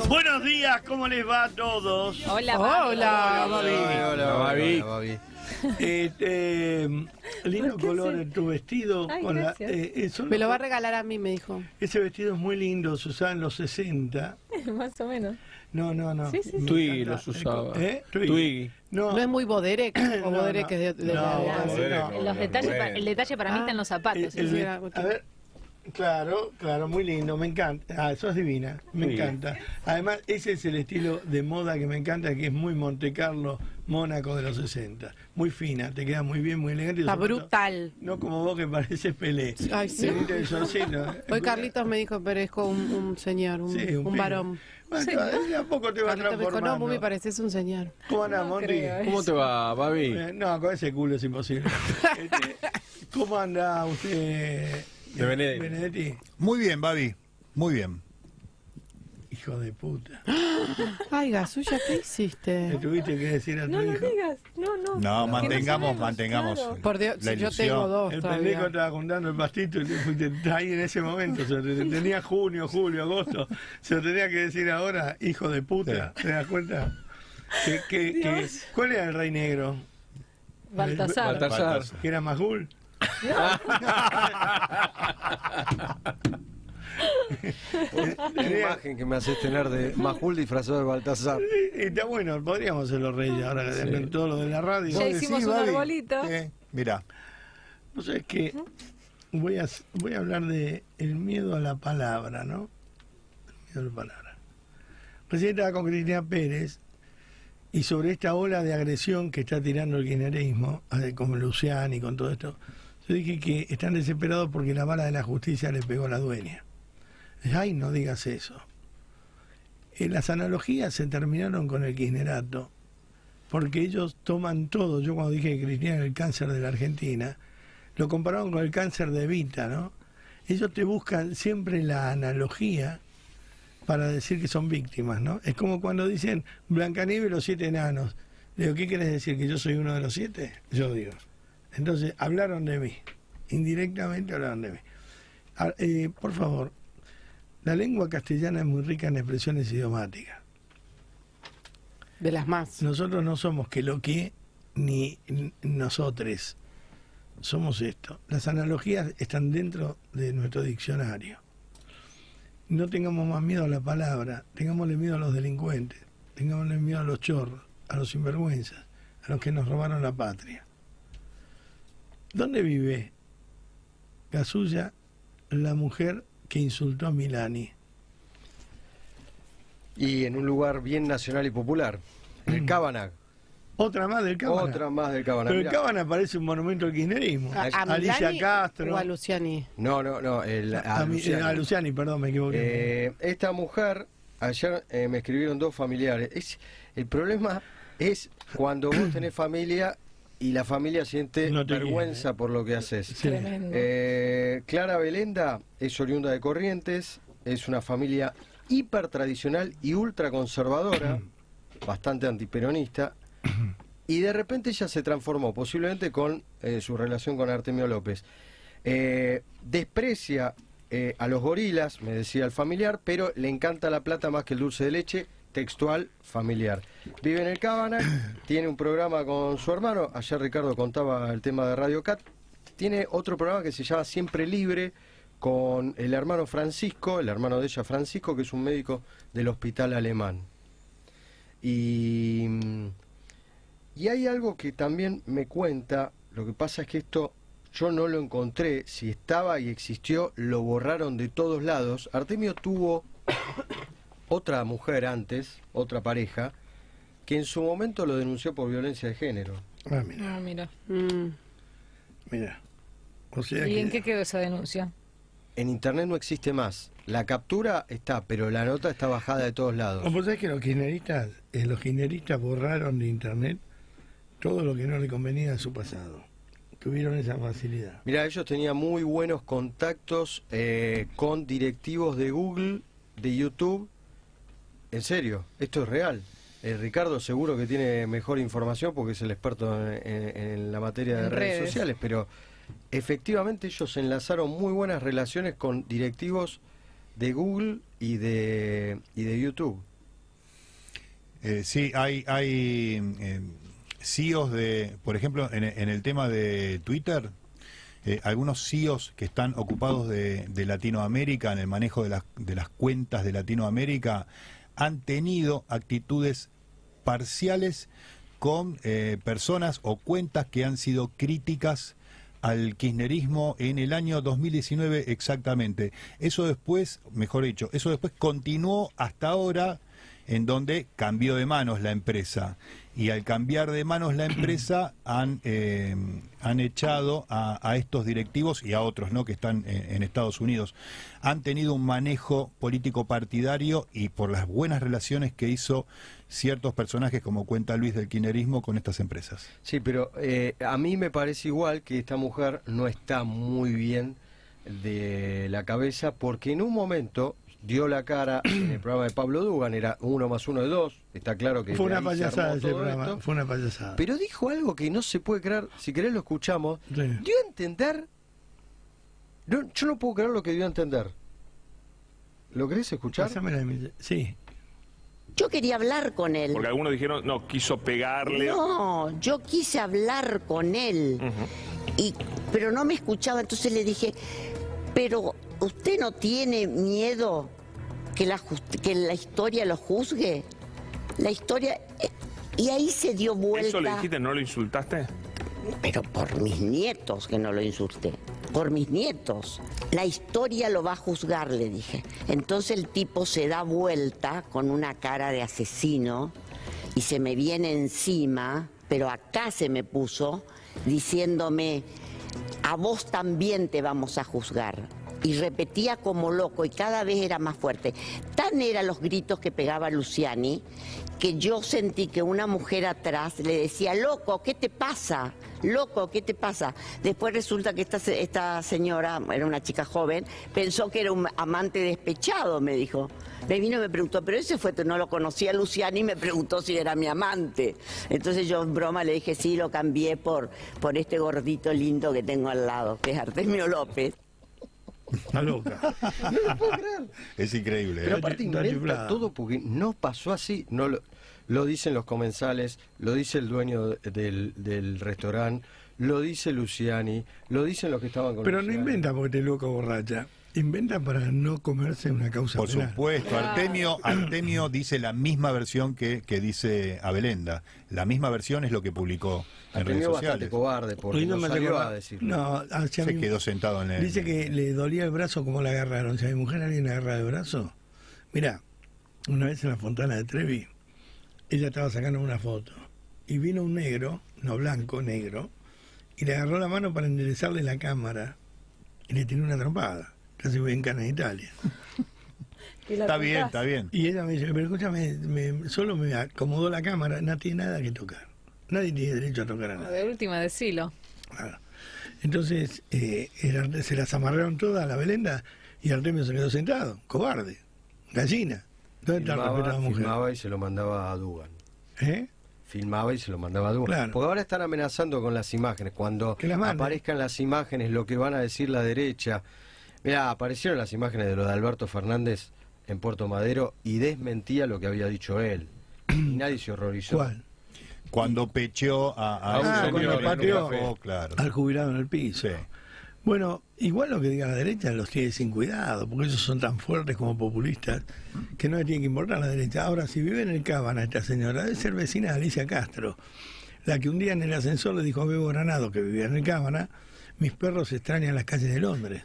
Buenos días, ¿cómo les va a todos? Hola, Babi. Hola, Babi. Hola, Babi. Lindo color en tu vestido. Ay, con gracias. Me lo va a regalar a mí, me dijo. Ese vestido es muy lindo, se usaba en los 60. Más o menos. No. Sí, sí, sí. Me Twiggy encanta. los usaba. Twiggy. ¿No es muy Boderek? O No, Boderek no. es de No, la... Boderek Los detalles, el detalle para mí está en los zapatos. A ver, claro, muy lindo, me encanta. Ah, sos divina, me Sí. encanta. Además, ese es el estilo de moda que me encanta, que es muy Monte Carlo, Mónaco de los 60. Muy fina, te queda muy bien, muy elegante. Está brutal. No como vos que pareces Pelé. Ay, sí. Venite de shortcito. Hoy Carlitos me dijo, parezco un señor, un, Sí, un pibe. varón. Bueno, de a poco te va Carlitos me dijo, no, transformando. Mumi, pareces un señor. ¿Cómo andás, Monty? creo, ¿Cómo te va, Babi? No, con ese culo es imposible. ¿Cómo anda usted, De Benedetti. Benedetti? Muy bien, Babi. Muy bien. Hijo de puta. Ay, Gasulla, ¿qué ¿Le hiciste? tuviste que decir a tu No lo hijo? digas. No. No, Que mantengamos, sabemos, mantengamos. claro. Por Dios, la si yo ilusión. tengo dos El todavía. pendejo estaba juntando el pastito y te fuiste ahí en ese momento. Se lo tenía junio, julio, agosto. Se lo tenía que decir ahora, hijo de puta. ¿Te das cuenta? ¿Cuál era el rey negro? Baltasar. Baltasar. ¿Que era Majul? Qué imagen que me haces tener de Majul disfrazado de Baltasar. Está bueno, podríamos ser los reyes ahora que con todo lo de la radio. Ya hicimos un arbolito. Mira, No sé, es que voy a hablar de el miedo a la palabra, ¿no? El miedo a la palabra. Recién estaba con Cristina Pérez y sobre esta ola de agresión que está tirando el kirchnerismo, con Luciani y con todo esto, yo dije que están desesperados porque la bala de la justicia le pegó a la dueña. Ay, no digas eso. Las analogías se terminaron con el kirchnerato, porque ellos toman todo. Yo cuando dije que Cristina era el cáncer de la Argentina, lo compararon con el cáncer de Evita, ¿no? Ellos te buscan siempre la analogía para decir que son víctimas, ¿no? Es como cuando dicen Blancanieves y los 7 enanos. Le digo, ¿qué querés decir? ¿Que yo soy uno de los 7? Yo digo. Entonces, hablaron de mí. Indirectamente hablaron de mí. Por favor, la lengua castellana es muy rica en expresiones idiomáticas. De las más. Nosotros no somos que lo que ni nosotres. Somos esto. Las analogías están dentro de nuestro diccionario. No tengamos más miedo a la palabra, tengámosle miedo a los delincuentes, tengámosle miedo a los chorros, a los sinvergüenzas, a los que nos robaron la patria. ¿Dónde vive Gasulla, la mujer que insultó a Milani? Y en un lugar bien nacional y popular, en el Cábana. Otra más del Cábana. Otra más del Cábana. Pero el Mirá. Cábana parece un monumento al kirchnerismo. ¿A Alicia Milani Castro. o a Luciani? No, A Luciani. Luciani, perdón, me equivoqué. Esta mujer, ayer me escribieron 2 familiares. El problema es cuando vos tenés familia y la familia siente No te vergüenza quiere, por lo que haces. Sí. Tremendo. Clara Belenda es oriunda de Corrientes, es una familia hiper tradicional y ultra conservadora, bastante antiperonista, y de repente ella se transformó, posiblemente con su relación con Artemio López. Desprecia a los gorilas, me decía el familiar, pero le encanta la plata más que el dulce de leche, textual familiar. Vive en el Cábana, tiene un programa con su hermano, ayer Ricardo contaba el tema de Radio Cat, tiene otro programa que se llama Siempre Libre, con el hermano Francisco, el hermano de ella Francisco, que es un médico del hospital alemán. Y hay algo que también me cuenta, lo que pasa es que esto yo no lo encontré, si estaba y existió, lo borraron de todos lados. Artemio tuvo otra mujer antes, otra pareja, que en su momento lo denunció por violencia de género. Ah, mira, Ah, mira. mira. O sea ¿Y que... en qué quedó esa denuncia? En internet no existe más. La captura está, pero la nota está bajada de todos lados. ¿Vos sabés que los kirchneristas borraron de internet todo lo que no le convenía a su pasado? Tuvieron esa facilidad. Mira, ellos tenían muy buenos contactos con directivos de Google, de YouTube. En serio, esto es real. Ricardo seguro que tiene mejor información porque es el experto en la materia de En redes redes sociales, pero efectivamente ellos enlazaron muy buenas relaciones con directivos de Google y de YouTube. Sí, hay CEOs de, por ejemplo, en el tema de Twitter, algunos CEOs que están ocupados de Latinoamérica, en el manejo de las cuentas de Latinoamérica, han tenido actitudes parciales con personas o cuentas que han sido críticas al kirchnerismo en el año 2019 exactamente. Eso después, mejor dicho, eso después continuó hasta ahora, en donde cambió de manos la empresa. Y al cambiar de manos la empresa han echado a estos directivos y a otros, ¿no?, que están en Estados Unidos. Han tenido un manejo político partidario y por las buenas relaciones que hizo ciertos personajes, como cuenta Luis, del kirchnerismo con estas empresas. Sí, pero a mí me parece igual que esta mujer no está muy bien de la cabeza, porque en un momento dio la cara en el programa de Pablo Dugan, era 1 más 1 es 2, está claro que fue una ahí se payasada armó ese todo programa, esto, fue una payasada. pero dijo algo que no se puede creer, si querés lo escuchamos, Sí. dio a entender, yo no puedo creer lo que dio a entender. ¿Lo querés escuchar? Pásame la- sí. Yo quería hablar con él. Porque algunos dijeron, no, quiso pegarle. No, yo quise hablar con él, pero no me escuchaba, entonces le dije, pero ¿usted no tiene miedo que que la historia lo juzgue? La historia... Y ahí se dio vuelta. ¿Eso le dijiste, no lo insultaste? Pero por mis nietos que no lo insulté. Por mis nietos. La historia lo va a juzgar, le dije. Entonces el tipo se da vuelta con una cara de asesino y se me viene encima, pero acá se me puso, diciéndome, a vos también te vamos a juzgar. Y repetía como loco y cada vez era más fuerte. Tan eran los gritos que pegaba Luciani que yo sentí que una mujer atrás le decía, loco, ¿qué te pasa? Loco, ¿qué te pasa? Después resulta que esta señora, era una chica joven, pensó que era un amante despechado, me dijo. Me vino y me preguntó, pero ese fue, no lo conocía Luciani, y me preguntó si era mi amante. Entonces yo en broma le dije, sí, lo cambié por este gordito lindo que tengo al lado, que es Artemio López. Está loca. No lo puedo creer. Es increíble. Pero Está aparte está inventa chiflada. todo porque no pasó así. No lo dicen los comensales, lo dice el dueño del restaurante, lo dice Luciani, lo dicen los que estaban con Pero no Luciani. inventa porque te loco borracha. Inventa para no comerse una causa Por penal. supuesto, Artemio dice la misma versión que dice Abelenda. La misma versión es lo que publicó en redes Artemio bastante sociales. cobarde porque Hoy no me salió acuerdo- a decirlo. No, hacia Se mi- quedó sentado en el... Dice que le dolía el brazo como la agarraron. Si a mi mujer alguien le agarra el brazo. Mirá, una vez en la Fontana de Trevi, ella estaba sacando una foto. Y vino un negro, no blanco, negro, y le agarró la mano para enderezarle la cámara. Y le tiró una trompada. Casi voy en Cana, en Italia. Está bien, está bien. Y ella me dice, pero escúchame, solo me acomodó la cámara, no tiene nada que tocar. Nadie tiene derecho a tocar a nada. De última, decilo. Claro. Entonces, se las amarraron todas a la Belenda y Artemio se quedó sentado, cobarde, gallina. ¿Dónde está el respeto a la mujer? Filmaba y se lo mandaba a Dugan. ¿Eh? Filmaba y se lo mandaba a Dugan. Claro. Porque ahora están amenazando con las imágenes. Cuando Que las manden. aparezcan las imágenes, lo que van a decir la derecha. Mira, aparecieron las imágenes de lo de Alberto Fernández en Puerto Madero y desmentía lo que había dicho él. Y nadie se horrorizó. ¿Cuál? Cuando pecheó a un ese señor señor, pateó. en un café, claro. Al jubilado en el piso. Sí. Bueno, igual lo que diga la derecha los tiene sin cuidado, porque ellos son tan fuertes como populistas que no les tiene que importar la derecha. Ahora, si vive en el Cábana esta señora, debe ser vecina de Alicia Castro, la que un día en el ascensor le dijo a Bebo Granado, que vivía en el Cábana, mis perros extrañan las calles de Londres.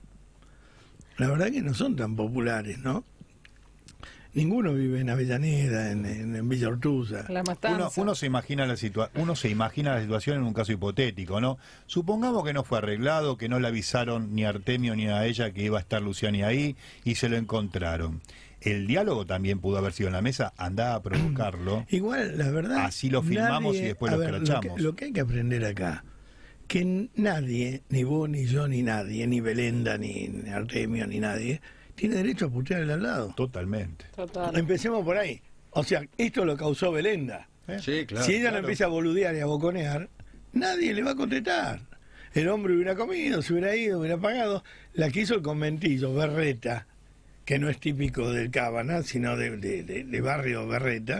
La verdad que no son tan populares, ¿no? Ninguno vive en Avellaneda, en Villa Ortuza. La matanza. Uno se imagina la situación en un caso hipotético, ¿no? Supongamos que no fue arreglado, que no le avisaron ni a Artemio ni a ella que iba a estar Luciani ahí y se lo encontraron. El diálogo también pudo haber sido en la mesa, andá a provocarlo. Igual, la verdad... Así lo filmamos y después a lo ver, escrachamos. Lo que hay que aprender acá, que nadie, ni vos, ni yo, ni nadie, ni Belenda, ni Artemio, ni nadie, tiene derecho a putear al lado. Totalmente. Total. Empecemos por ahí. O sea, esto lo causó Belenda. Sí, claro. Si ella claro. no empieza a boludear y a boconear, nadie le va a contestar. El hombre hubiera comido, se hubiera ido, hubiera pagado. La que hizo el conventillo, Berreta, que no es típico del Cábana, sino de barrio Berreta,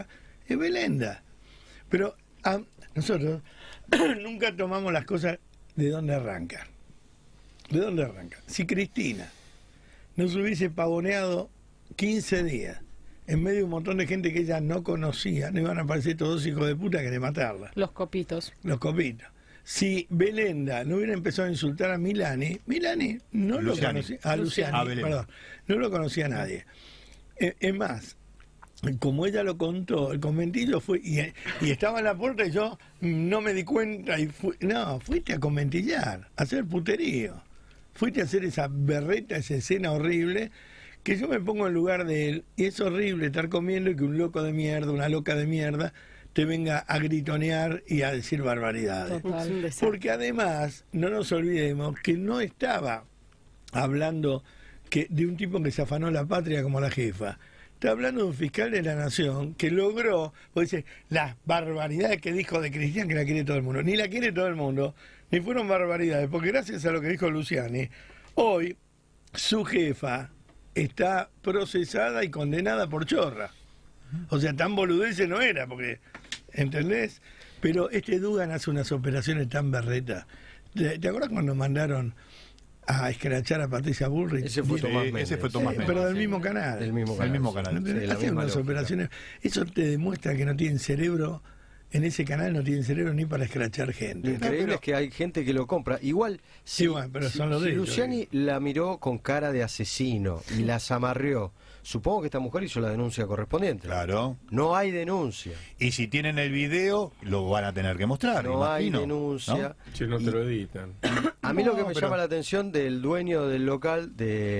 es Belenda. Pero nosotros nunca tomamos las cosas de dónde arrancan. ¿De dónde arrancan? Si Cristina nos hubiese pavoneado 15 días en medio de un montón de gente que ella no conocía, no iban a aparecer todos hijos de puta que querían matarla. Los copitos. Los copitos. Si Belenda no hubiera empezado a insultar a Milani no lo conocía, a Luciani, perdón, no lo conocía nadie. Es más, como ella lo contó, el conventillo fue, y estaba en la puerta y yo no me di cuenta y fuiste a conventillar, a hacer puterío. Fuiste a hacer esa berreta, esa escena horrible, que yo me pongo en lugar de él, y es horrible estar comiendo y que un loco de mierda, una loca de mierda, te venga a gritonear y a decir barbaridades. Total. Porque además, no nos olvidemos que no estaba hablando de un tipo que se afanó la patria como la jefa. Está hablando de un fiscal de la nación que logró, pues dice, las barbaridades que dijo de Cristina, que la quiere todo el mundo. Ni la quiere todo el mundo, ni fueron barbaridades, porque gracias a lo que dijo Luciani, hoy su jefa está procesada y condenada por chorra. O sea, tan boludece no era, porque, ¿entendés? Pero Dugan hace unas operaciones tan berretas. ¿Te acuerdas cuando mandaron a escrachar a Patricia Bullrich? Ese fue Tomás Méndez. Ese fue Tomás Méndez. Pero del mismo canal. Del mismo canal. Sí, la Hacen misma unas lógica. operaciones. Eso te demuestra que no tienen cerebro. En ese canal no tienen cerebro ni para escrachar gente. Lo increíble es que hay gente que lo compra. Igual, Sí, bueno, pero son los de ellos, Luciani la miró con cara de asesino y la zamarrió, supongo que esta mujer hizo la denuncia correspondiente. Claro. No hay denuncia. Y si tienen el video, lo van a tener que mostrar. No hay imagino, denuncia. Si no te lo editan. A mí lo que No, me pero- llama la atención del dueño del local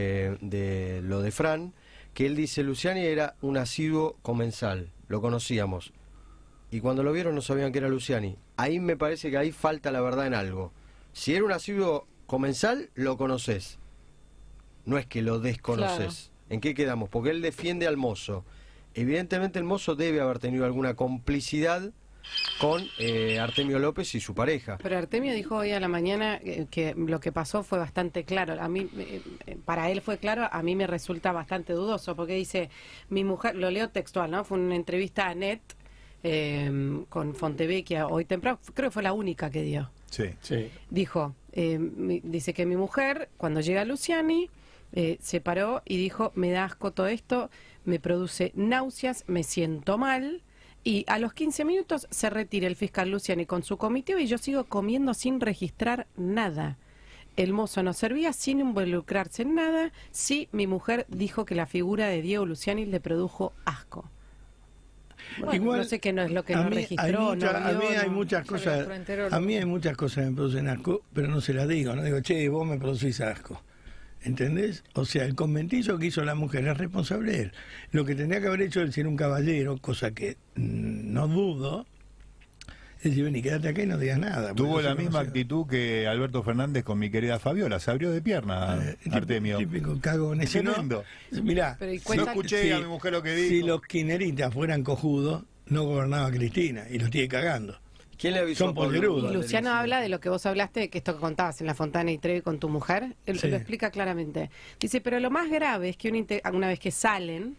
de lo de Fran, que él dice Luciani era un asiduo comensal, lo conocíamos. Y cuando lo vieron no sabían que era Luciani. Ahí me parece que ahí falta la verdad en algo. Si era un asiduo comensal, lo conoces. No es que lo desconoces. ¿En qué quedamos? Porque él defiende al mozo. Evidentemente el mozo debe haber tenido alguna complicidad con Artemio López y su pareja. Pero Artemio dijo hoy a la mañana que lo que pasó fue bastante claro. A mí, para él fue claro, a mí me resulta bastante dudoso, porque dice, mi mujer, lo leo textual, ¿no? Fue una entrevista a NET con Fontevecchia hoy temprano, creo que fue la única que dio. Sí. Sí. Dijo, dice que mi mujer, cuando llega Luciani, se paró y dijo, me da asco todo esto, me produce náuseas, me siento mal. Y a los 15 minutos se retira el fiscal Luciani con su comitiva y yo sigo comiendo sin registrar nada. El mozo nos servía sin involucrarse en nada. Sí, mi mujer dijo que la figura de Diego Luciani le produjo asco. Bueno, Igual, no sé qué no es lo que a no mí registró. a mí no hay vio, muchas Salió cosas, gastroenterólogo. a mí hay muchas cosas que me producen asco, pero no se las digo, no digo, che, vos me producís asco. ¿Entendés? O sea, el conventillo que hizo la mujer es responsable de él. Lo que tenía que haber hecho él, si era un caballero, cosa que no dudo, es decir, vení, quédate acá y no digas nada. Tuvo porque la no se misma conoce. actitud que Alberto Fernández con mi querida Fabiola. Se abrió de pierna, Artemio. Típico cagón. Si no, Tremendo. mirá, Pero y No cuenta- escuché Sí, a mi mujer lo que dijo. si los kirchneristas fueran cojudos, no gobernaba Cristina y los tiene cagando. ¿Quién le avisó? Son pollerudos. Y Luciano habla de lo que vos hablaste, que esto que contabas en la Fontana y Trevi con tu mujer, él Sí. lo explica claramente. Dice, pero lo más grave es que una vez que salen,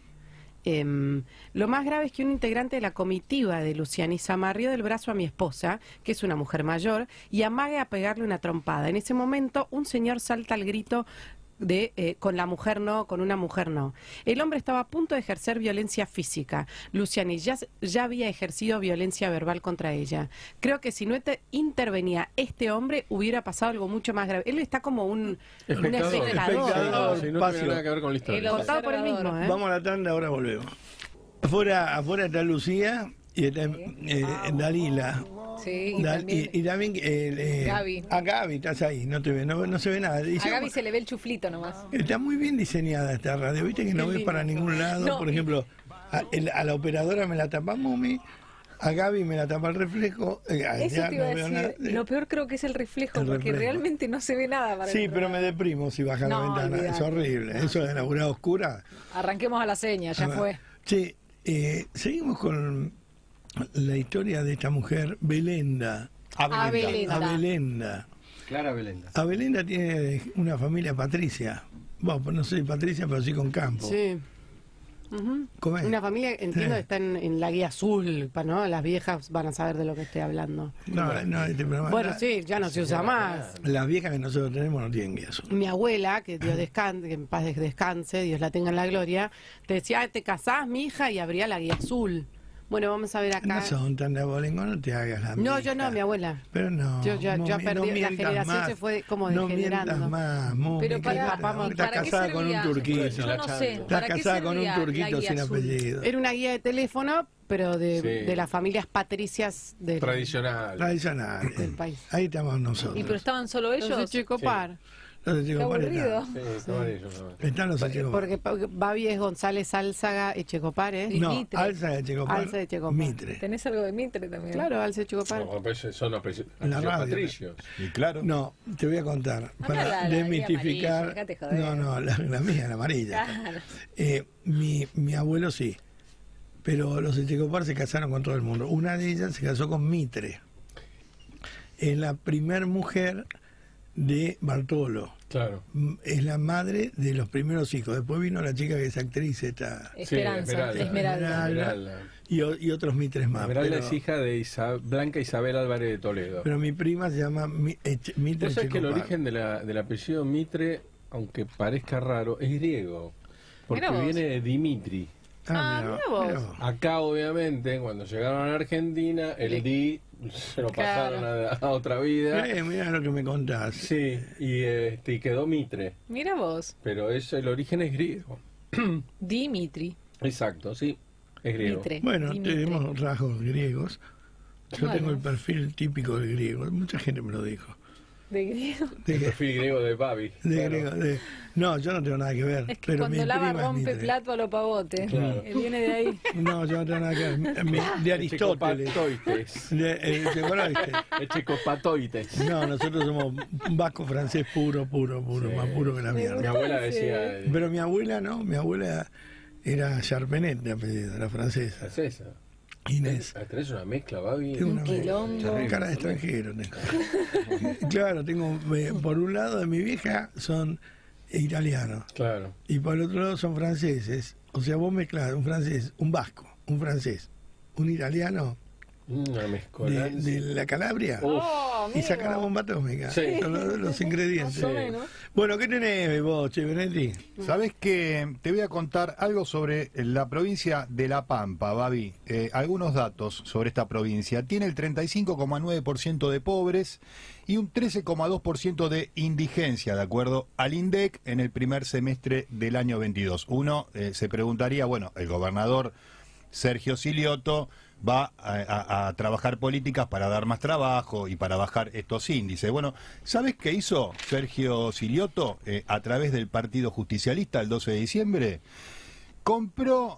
lo más grave es que un integrante de la comitiva de Luciani se amarrió del brazo a mi esposa, que es una mujer mayor, y amague a pegarle una trompada. En ese momento, un señor salta al grito de con la mujer no, con una mujer no. El hombre estaba a punto de ejercer violencia física. Luciani ya había ejercido violencia verbal contra ella. Creo que si no intervenía este hombre, hubiera pasado algo mucho más grave. Él está como un espectador. Espectador. Si no Paso. tiene nada que ver con la historia. Contado por él mismo, ¿eh? Vamos a la tanda, ahora volvemos. Afuera está Lucía y está Dalila. Sí, y también Y también Gaby. a Gaby, estás ahí, no se ve nada. Dice, a Gaby se le ve el chuflito nomás. está muy bien diseñada esta radio, viste que no ves para ningún lado. No. Por ejemplo, a la operadora me la tapa Mumi, a Gaby me la tapa el reflejo. Eso ya te iba no a veo decir. nada. Lo peor creo que es el reflejo, El porque reflejo. realmente no se ve nada para Sí, el pero me programa. deprimo si baja la No, ventana. Es olvidate. horrible. Eso de la oscuridad oscura. Arranquemos a la seña, ya fue. Sí, seguimos con la historia de esta mujer, Belenda. Abelenda. Abelenda. Clara Belenda. Abelenda tiene una familia patricia. Bueno, pues no soy patricia, pero sí con campo. Sí. ¿Cómo es? Una familia, entiendo, está en la guía azul, ¿no? Las viejas van a saber de lo que estoy hablando. No, este programa- Bueno, sí, ya no se usa más. Las viejas que nosotros tenemos no tienen guía azul. Mi abuela, que Dios descanse, que en paz descanse, Dios la tenga en la gloria, te decía, te casás, mi hija, y abría la guía azul. Bueno, vamos a ver acá. No son tan de abolengo, no te hagas la No, mija. yo no, mi abuela. Pero no. Yo ya no perdí, la mientas generación más. se fue como No degenerando. mientas más, Mumi, Pero que para, estás ¿para qué casada con un servía? turquito. Yo no sé. Estás ¿Para qué casada con un servía la turquito guía sin azul? apellido. Era una guía de teléfono, pero de, Sí. de las familias patricias del Tradicional. Tradicional. país. Ahí estamos nosotros. ¿Y pero estaban solo ellos? Entonces, Checopar. Los de Qué Checopar aburrido. están. Sí, estaban ellos. ¿no? Están los de Checopar. Porque Babi es González Álzaga y Checopar, ¿eh? Y No, Mitre. Alza de Checopar. Alza de Checopar. Mitre. Tenés algo de Mitre también. Claro, Alce Checopar. No, pues son La radio. patricios. Y claro. No, te voy a contar. Acá Para la guía desmitificar. amarilla, dejate joder. No, la mía, la amarilla. Claro. Mi abuelo sí. Pero los de Checopar se casaron con todo el mundo. Una de ellas se casó con Mitre. Es la primer mujer de Bartolo. Claro. Es la madre de los primeros hijos. Después vino la chica que es actriz, Esperanza, Sí, Esmeralda. Esmeralda. y otros Mitres más. Esmeralda pero, es hija de Blanca Isabel Álvarez de Toledo. pero mi prima se llama Mitre Vos sabés que el Checopar. origen del apellido Mitre, aunque parezca raro, es griego. Porque Mirá vos. viene de Dimitri. Mirá vos. mirá vos. Acá, obviamente, cuando llegaron a la Argentina, el Di se lo Claro. pasaron a otra vida. Mirá lo que me contás. Sí, y quedó Mitre. Mira vos, Pero el origen es griego. Dimitri. Exacto, sí, es griego. Mitre. Bueno, Dimitri. tenemos rasgos griegos. Yo Bueno. tengo el perfil típico del griego. Mucha gente me lo dijo. De griego. De, El perfil griego de Babi. de Claro. griego, no, yo no tengo nada que ver. Es que pero mi cuando lava prima es rompe Mitre. plato a lo pavote. Claro. Viene de ahí. No, yo no tengo nada que ver. De Aristóteles. Checopatoites. ¿Oíste? Checopatoites. No, nosotros somos un vasco francés puro, más puro que la Mi mierda. abuela decía. Pero mi abuela no, mi abuela era Charpenet de apellido, era francesa. Es esa. Inés. Tenés una mezcla, Babi. Tengo una quilombo. cara de extranjero. tengo. Claro, tengo, por un lado de mi vieja son italianos Claro. y por el otro lado son franceses. O sea, vos mezclás un francés, un vasco, un francés, un italiano Una mezcolanza. de la Calabria. Oh, Y saca la bomba atómica. Sí. Son los ingredientes. Más o menos. Bueno, ¿qué tenés vos, Che Benetti? Sabés que te voy a contar algo sobre la provincia de La Pampa, Babi. Algunos datos sobre esta provincia. Tiene el 35,9% de pobres y un 13,2% de indigencia, de acuerdo al INDEC, en el primer semestre del año 22. Uno se preguntaría, bueno, el gobernador Sergio Silioto va a trabajar políticas para dar más trabajo y para bajar estos índices. Bueno, ¿sabes qué hizo Sergio Silioto a través del Partido Justicialista el 12 de diciembre? Compró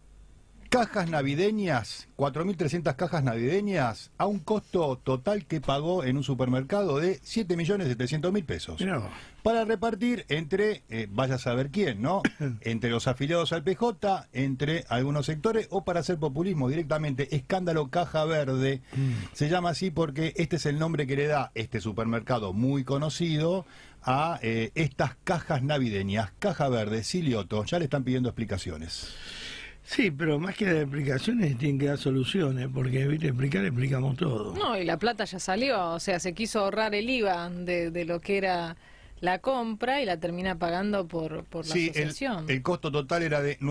cajas navideñas, 4.300 cajas navideñas, a un costo total que pagó en un supermercado de 7.700.000 pesos. Mirá vos. Para repartir entre, vaya a saber quién, ¿no? Entre los afiliados al PJ, entre algunos sectores, o para hacer populismo directamente. Escándalo Caja Verde. Se llama así porque este es el nombre que le da este supermercado muy conocido a estas cajas navideñas. Caja Verde, Silioto, ya le están pidiendo explicaciones. Sí, pero más que dar explicaciones, tienen que dar soluciones, porque, viste, explicamos todo. No, y la plata ya salió. O sea, se quiso ahorrar el IVA de lo que era la compra y la termina pagando por la Sí, asociación. el costo total era de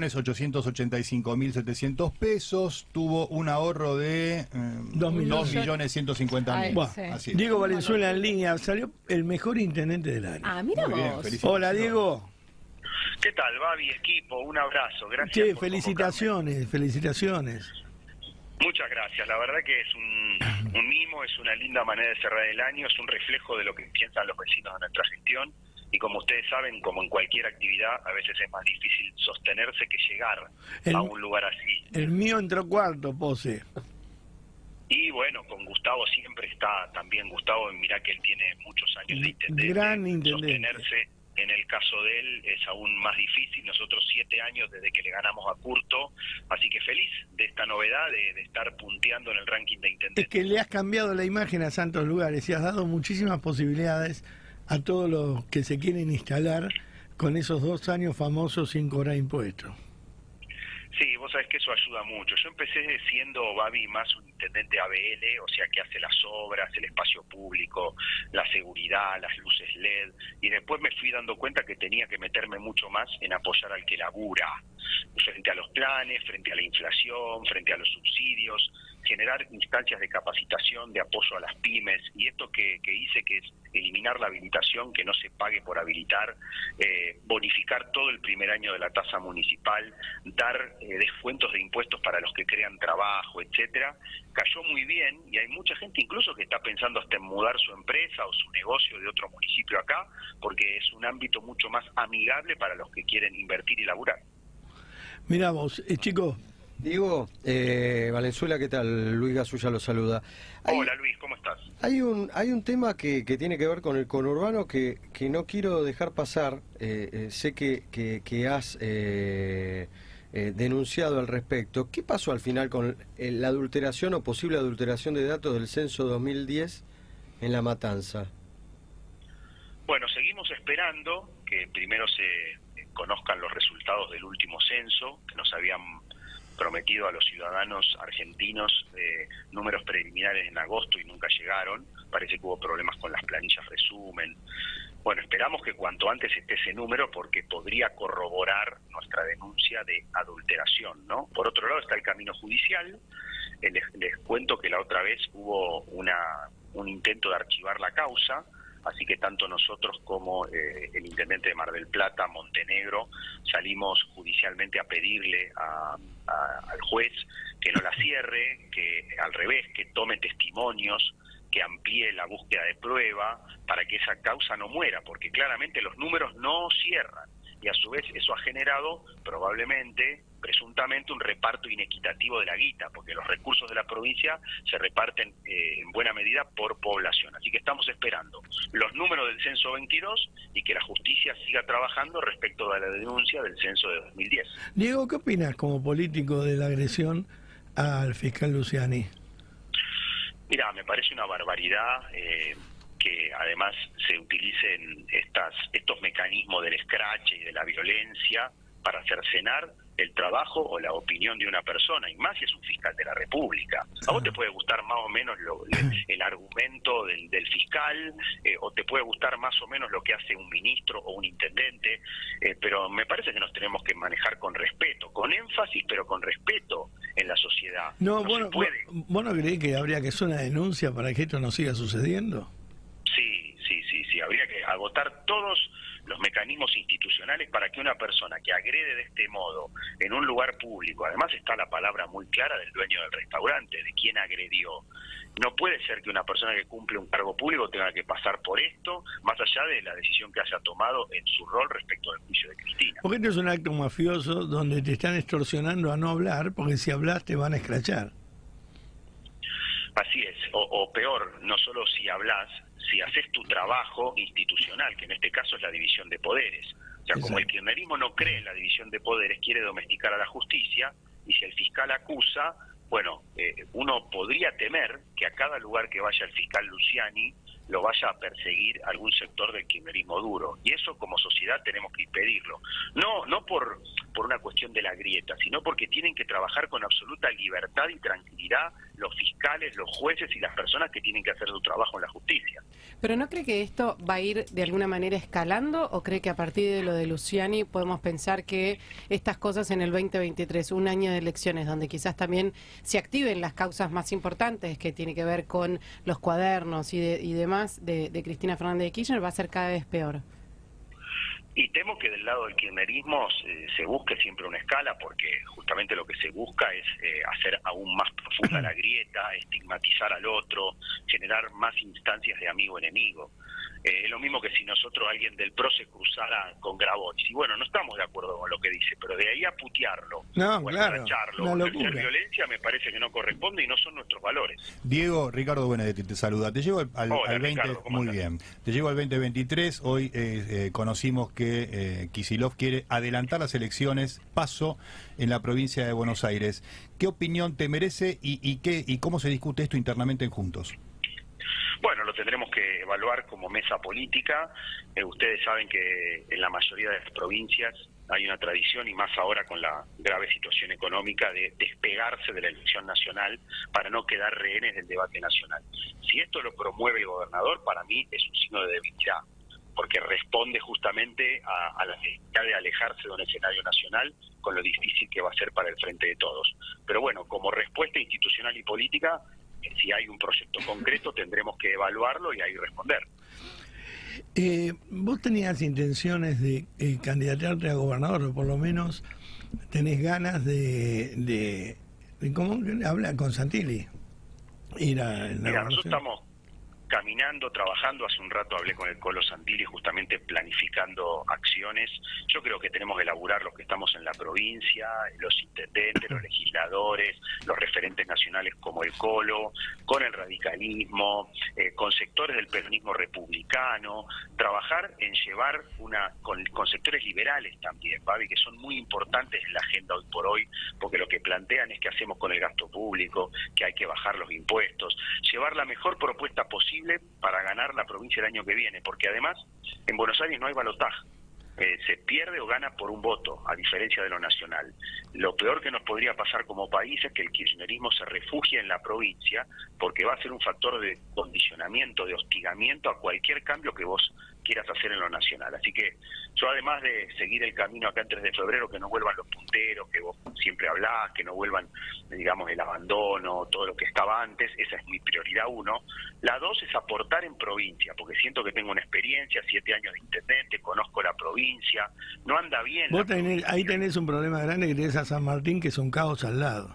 9.885.700 pesos, tuvo un ahorro de 2.150.000. Ay, Buah, sí. Así es. Diego Valenzuela en línea, salió el mejor intendente del año. Ah, mira Muy bien, vos. felicitaciones. Hola, Diego. ¿Qué tal, Babi, equipo? Un abrazo. Gracias. Che, por felicitaciones. convocarme. Muchas gracias. La verdad que es un mimo, es una linda manera de cerrar el año, es un reflejo de lo que piensan los vecinos de nuestra gestión. Y como ustedes saben, como en cualquier actividad, a veces es más difícil sostenerse que llegar a un lugar así. El mío entró cuarto, Pose. Y bueno, con Gustavo siempre está también. Gustavo, mirá que él tiene muchos años de intendente. Gran intendente. Sostenerse, en el caso de él, es aún más difícil. Nosotros 7 años desde que le ganamos a Curto. Así que feliz de esta novedad, de estar punteando en el ranking de intendentes. Es que le has cambiado la imagen a santos lugares y has dado muchísimas posibilidades a todos los que se quieren instalar con esos 2 años famosos sin cobrar impuestos. Sí, vos sabés que eso ayuda mucho. Yo empecé siendo, Babi, más un intendente ABL, o sea, que hace las obras, el espacio público, la seguridad, las luces LED, y después me fui dando cuenta que tenía que meterme mucho más en apoyar al que labura, frente a los planes, frente a la inflación, frente a los subsidios, generar instancias de capacitación, de apoyo a las pymes, y esto que hice, que es eliminar la habilitación, que no se pague por habilitar, bonificar todo el primer año de la tasa municipal, dar descuentos de impuestos para los que crean trabajo, etcétera, cayó muy bien, y hay mucha gente incluso que está pensando hasta en mudar su empresa o su negocio de otro municipio acá, porque es un ámbito mucho más amigable para los que quieren invertir y laburar. Mirá vos, chicos. Diego, Valenzuela, ¿qué tal? Luis Gasulla lo saluda. Hola Luis, ¿cómo estás? Hay un tema que tiene que ver con el conurbano que no quiero dejar pasar. Sé que has denunciado al respecto. ¿Qué pasó al final con la adulteración o posible adulteración de datos del censo 2010 en La Matanza? Bueno, seguimos esperando que primero se conozcan los resultados del último censo, que nos habían prometido a los ciudadanos argentinos números preliminares en agosto y nunca llegaron. Parece que hubo problemas con las planillas resumen. Bueno, esperamos que cuanto antes esté ese número, porque podría corroborar nuestra denuncia de adulteración, ¿no? Por otro lado está el camino judicial. Les cuento que la otra vez hubo un intento de archivar la causa, así que tanto nosotros como el intendente de Mar del Plata, Montenegro, salimos judicialmente a pedirle al juez que no la cierre, que al revés, que tome testimonios, que amplíe la búsqueda de prueba para que esa causa no muera, porque claramente los números no cierran, y a su vez eso ha generado probablemente, presuntamente, un reparto inequitativo de la guita, porque los recursos de la provincia se reparten en buena medida por población. Así que estamos esperando los números del censo 22 y que la justicia siga trabajando respecto a la denuncia del censo de 2010. Diego, ¿qué opinas como político de la agresión al fiscal Luciani? Mira, me parece una barbaridad que además se utilicen estos mecanismos del escrache y de la violencia para cercenar el trabajo o la opinión de una persona, y más si es un fiscal de la República. A vos te puede gustar más o menos el argumento del fiscal, o te puede gustar más o menos lo que hace un ministro o un intendente, pero me parece que nos tenemos que manejar con respeto, con énfasis, pero con respeto en la sociedad. No, ¿vos no creés que habría que hacer una denuncia para que esto no siga sucediendo? Sí, habría que agotar todos los mecanismos institucionales para que una persona que agrede de este modo en un lugar público, además está la palabra muy clara del dueño del restaurante, de quién agredió. No puede ser que una persona que cumple un cargo público tenga que pasar por esto, más allá de la decisión que haya tomado en su rol respecto del juicio de Cristina. Porque esto es un acto mafioso donde te están extorsionando a no hablar, porque si hablas te van a escrachar. Así es, o peor, no solo si hablas, si haces tu trabajo institucional, que en este caso es la división de poderes. O sea, Exacto. Como el kirchnerismo no cree en la división de poderes, quiere domesticar a la justicia, y si el fiscal acusa, bueno, uno podría temer que a cada lugar que vaya el fiscal Luciani lo vaya a perseguir algún sector del kirchnerismo duro, y eso como sociedad tenemos que impedirlo. No por una cuestión de la grieta, sino porque tienen que trabajar con absoluta libertad y tranquilidad los fiscales, los jueces y las personas que tienen que hacer su trabajo en la justicia. ¿Pero no cree que esto va a ir de alguna manera escalando, o cree que a partir de lo de Luciani podemos pensar que estas cosas en el 2023, un año de elecciones donde quizás también se activen las causas más importantes que tiene que ver con los cuadernos y demás de Cristina Fernández de Kirchner, va a ser cada vez peor? Y temo que del lado del kirchnerismo se busque siempre una escala, porque justamente lo que se busca es hacer aún más profunda la grieta, estigmatizar al otro, generar más instancias de amigo-enemigo. Es lo mismo que si alguien del PRO se cruzara con Grabois. Y bueno, no estamos de acuerdo con lo que dice, pero de ahí a putearlo, No, o a claro, escracharlo, una o a ejercer locura. violencia, me parece que no corresponde y no son nuestros valores. Diego, Ricardo Benedetti te saluda. Te llevo al Hola, 20, Ricardo, ¿cómo muy andás? bien. Te llevo al 2023. Hoy conocimos que Kicillof quiere adelantar las elecciones PASO en la provincia de Buenos Aires. ¿Qué opinión te merece y cómo se discute esto internamente en Juntos? Bueno, lo tendremos que evaluar como mesa política. Ustedes saben que en la mayoría de las provincias hay una tradición, y más ahora con la grave situación económica, de despegarse de la elección nacional para no quedar rehenes del debate nacional. Si esto lo promueve el gobernador, para mí es un signo de debilidad, porque responde justamente a la necesidad de alejarse de un escenario nacional con lo difícil que va a ser para el Frente de Todos. Pero bueno, como respuesta institucional y política, si hay un proyecto concreto tendremos que evaluarlo y ahí responder. ¿Vos tenías intenciones de candidatarte a gobernador, o por lo menos tenés ganas de ¿cómo habla con Santilli? Ir a la Mira, nosotros estamos caminando, trabajando. Hace un rato hablé con el Colo Santilli justamente planificando acciones. Yo creo que tenemos que elaborar los que estamos en la provincia, los intendentes, los legisladores, los referentes nacionales como el Colo, con el radicalismo, con sectores del peronismo republicano, trabajar en llevar con sectores liberales también, Babi, que son muy importantes en la agenda hoy por hoy, porque lo que plantean es qué hacemos con el gasto público, que hay que bajar los impuestos, llevar la mejor propuesta posible para ganar la provincia el año que viene, porque además en Buenos Aires no hay balotaje, se pierde o gana por un voto, a diferencia de lo nacional. Lo peor que nos podría pasar como país es que el kirchnerismo se refugie en la provincia, porque va a ser un factor de condicionamiento, de hostigamiento a cualquier cambio que vos quieras hacer en lo nacional. Así que yo, además de seguir el camino acá en 3 de febrero, que no vuelvan los punteros, que vos siempre hablás, que no vuelvan, digamos, el abandono, todo lo que estaba antes, esa es mi prioridad 1. La 2 es aportar en provincia, porque siento que tengo una experiencia, 7 años de intendente, conozco la provincia, no anda bien. Vos ahí tenés un problema grande, que tenés a San Martín, que es un caos al lado.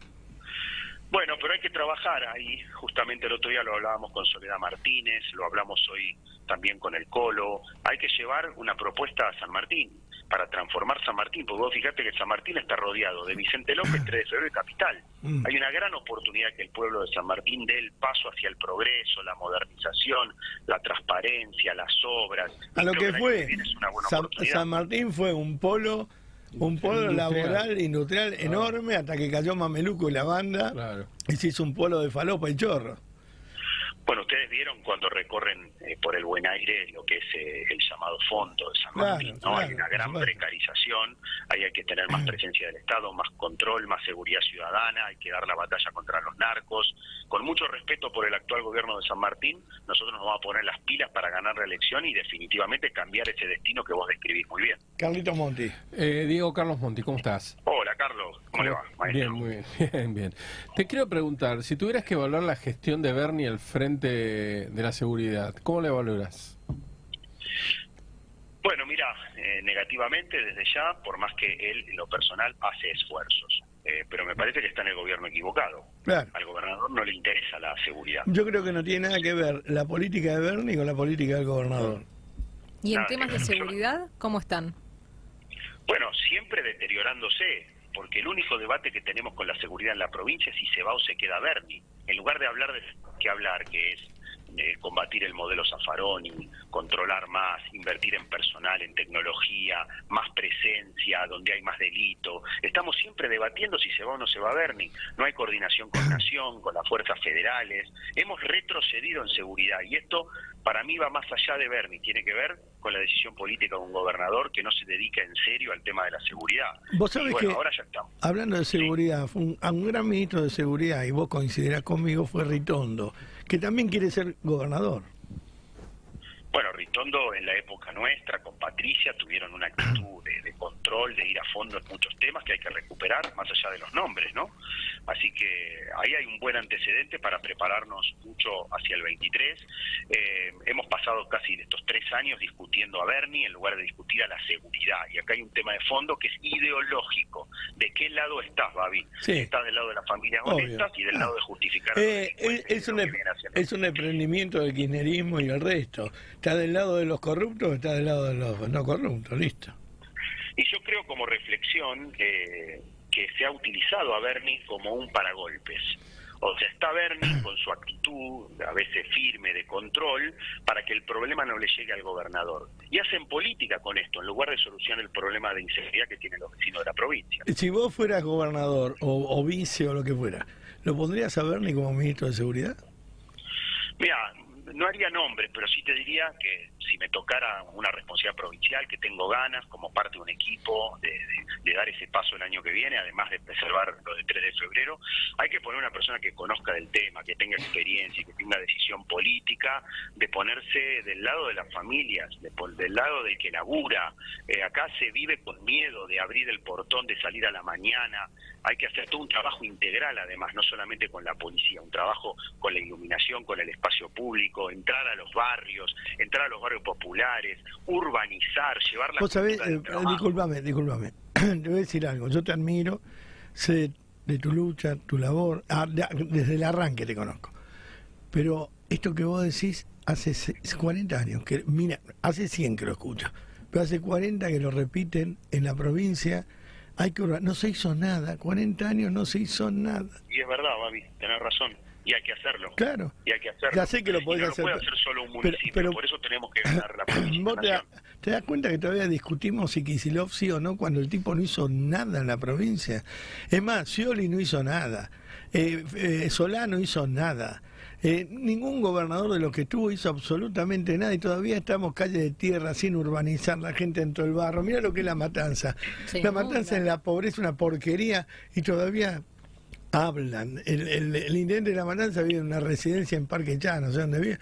Bueno, pero hay que trabajar ahí. Justamente el otro día lo hablábamos con Soledad Martínez, lo hablamos hoy también con el Colo. Hay que llevar una propuesta a San Martín para transformar San Martín, porque vos fíjate que San Martín está rodeado de Vicente López, 3 de febrero y Capital. Hay una gran oportunidad que el pueblo de San Martín dé el paso hacia el progreso, la modernización, la transparencia, las obras. A lo que fue, San Martín fue un polo laboral, industrial enorme, hasta que cayó Mameluco y la banda, y se hizo un polo de falopa y chorro. Bueno, ustedes vieron cuando recorren por el Buen Aire lo que es el llamado fondo de San Martín, ¿no? Hay una gran precarización, ahí hay que tener más presencia del Estado, más control, más seguridad ciudadana, hay que dar la batalla contra los narcos. Con mucho respeto por el actual gobierno de San Martín, nosotros nos vamos a poner las pilas para ganar la elección y definitivamente cambiar ese destino que vos describís muy bien. Carlitos Monti. Diego Carlos Monti, ¿cómo estás? Hola, Carlos, ¿cómo le va, maestro? Bien, muy bien. Te quiero preguntar, si tuvieras que evaluar la gestión de Bernie al frente de la seguridad, ¿cómo la valoras? Bueno, mira, negativamente desde ya, por más que él en lo personal hace esfuerzos, pero me parece que está en el gobierno equivocado. Claro. Al gobernador no le interesa la seguridad. Yo creo que no tiene nada que ver la política de Bernie con la política del gobernador. ¿Y en temas de seguridad, cómo están? Bueno, siempre deteriorándose, porque el único debate que tenemos con la seguridad en la provincia es si se va o se queda Bernie. En lugar de hablar que es combatir el modelo Zaffaroni, controlar más, invertir en personal, en tecnología, más presencia, donde hay más delito. Estamos siempre debatiendo si se va o no se va Bernie. No hay coordinación con Nación, con las fuerzas federales. Hemos retrocedido en seguridad y esto para mí va más allá de Bernie. Tiene que ver con la decisión política de un gobernador que no se dedica en serio al tema de la seguridad. Vos sabés bueno, que, ahora ya estamos. Hablando de seguridad, un gran ministro de seguridad, y vos coincidirás conmigo, fue Ritondo, que también quiere ser gobernador. Bueno, Ritondo en la época nuestra, con Patricia, tuvieron una actitud de control, de ir a fondo en muchos temas que hay que recuperar, más allá de los nombres, ¿no? Así que ahí hay un buen antecedente para prepararnos mucho hacia el 23. Hemos pasado casi estos 3 años discutiendo a Bernie en lugar de discutir a la seguridad. Y acá hay un tema de fondo que es ideológico. ¿De qué lado estás, Babi? Sí. Estás del lado de las familias honestas y del lado de justificar... Es un emprendimiento del kirchnerismo y el resto. ¿Está del lado de los corruptos o está del lado de los no corruptos? Listo. Y yo creo, como reflexión, que se ha utilizado a Bernie como un paragolpes. O sea, está Bernie con su actitud, a veces firme, de control, para que el problema no le llegue al gobernador. Y hacen política con esto, en lugar de solucionar el problema de inseguridad que tienen los vecinos de la provincia. Si vos fueras gobernador o vice o lo que fuera, ¿lo pondrías a Bernie como ministro de Seguridad? Mira, no haría nombres, pero sí te diría que si me tocara una responsabilidad provincial, que tengo ganas como parte de un equipo de dar ese paso el año que viene, además de preservar lo del 3 de febrero, hay que poner una persona que conozca del tema, que tenga experiencia y que tenga una decisión política, de ponerse del lado de las familias, del lado del que labura. Acá se vive con miedo de abrir el portón, de salir a la mañana. Hay que hacer todo un trabajo integral, además, no solamente con la policía, un trabajo con la iluminación, con el espacio público, entrar a los barrios populares, urbanizar, llevar la... Vos sabés, cultura del trabajo. discúlpame, te voy a decir algo, yo te admiro, sé de tu lucha, tu labor, desde el arranque te conozco, pero esto que vos decís hace 40 años, que mira, hace 100 que lo escucho, pero hace 40 que lo repiten en la provincia. No se hizo nada, 40 años no se hizo nada. Y es verdad, Babi, tenés razón. Y hay que hacerlo. Claro. Y hay que hacerlo. Ya sé que lo podés y no hacer. Lo puede hacer solo un municipio, pero por eso tenemos que ganar la provincia. ¿Vos te das cuenta que todavía discutimos si Kicillof sí o no cuando el tipo no hizo nada en la provincia? Es más, Scioli no hizo nada. Solá no hizo nada. Ningún gobernador de los que estuvo hizo absolutamente nada y todavía estamos calle de tierra sin urbanizar, la gente en todo el barro. Mira lo que es La Matanza. Sí, La Matanza en la pobreza, una porquería y todavía hablan. El intendente de La Matanza vive en una residencia en Parque Chá, no sé dónde vive.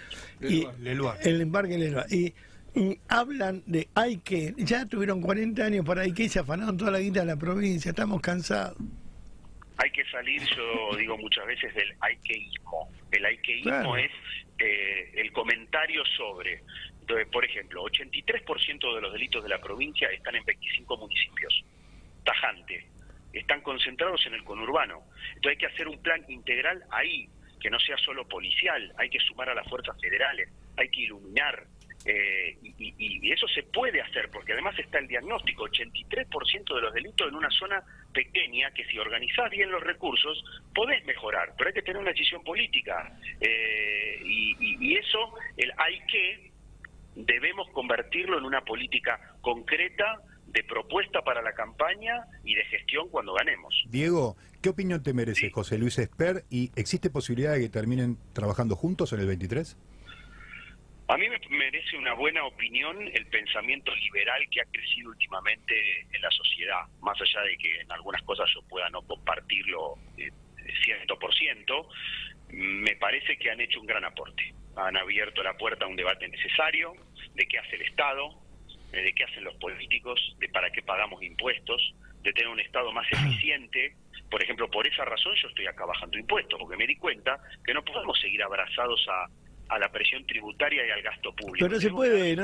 En Parque Leluar. Y hablan de ya tuvieron 40 años para y se afanaron toda la guita de la provincia, estamos cansados. Hay que salir, yo digo muchas veces, del aikeísmo. El aikeísmo Claro. es el comentario sobre, entonces, por ejemplo, 83% de los delitos de la provincia están en 25 municipios. Tajante. Están concentrados en el conurbano. Entonces hay que hacer un plan integral ahí, que no sea solo policial, hay que sumar a las fuerzas federales, hay que iluminar. Y eso se puede hacer, porque además está el diagnóstico, 83% de los delitos en una zona pequeña, que si organizás bien los recursos, podés mejorar, pero hay que tener una decisión política. Y eso, debemos convertirlo en una política concreta, de propuesta para la campaña y de gestión cuando ganemos. Diego, ¿qué opinión te merece Sí. José Luis Esper? ¿Y existe posibilidad de que terminen trabajando juntos en el 23? A mí me merece una buena opinión el pensamiento liberal que ha crecido últimamente en la sociedad, más allá de que en algunas cosas yo pueda no compartirlo 100%, me parece que han hecho un gran aporte. Han abierto la puerta a un debate necesario de qué hace el Estado, de qué hacen los políticos, de para qué pagamos impuestos, de tener un Estado más eficiente. Por ejemplo, por esa razón yo estoy acá bajando impuestos, porque me di cuenta que no podemos seguir abrazados a la presión tributaria y al gasto público. Pero no se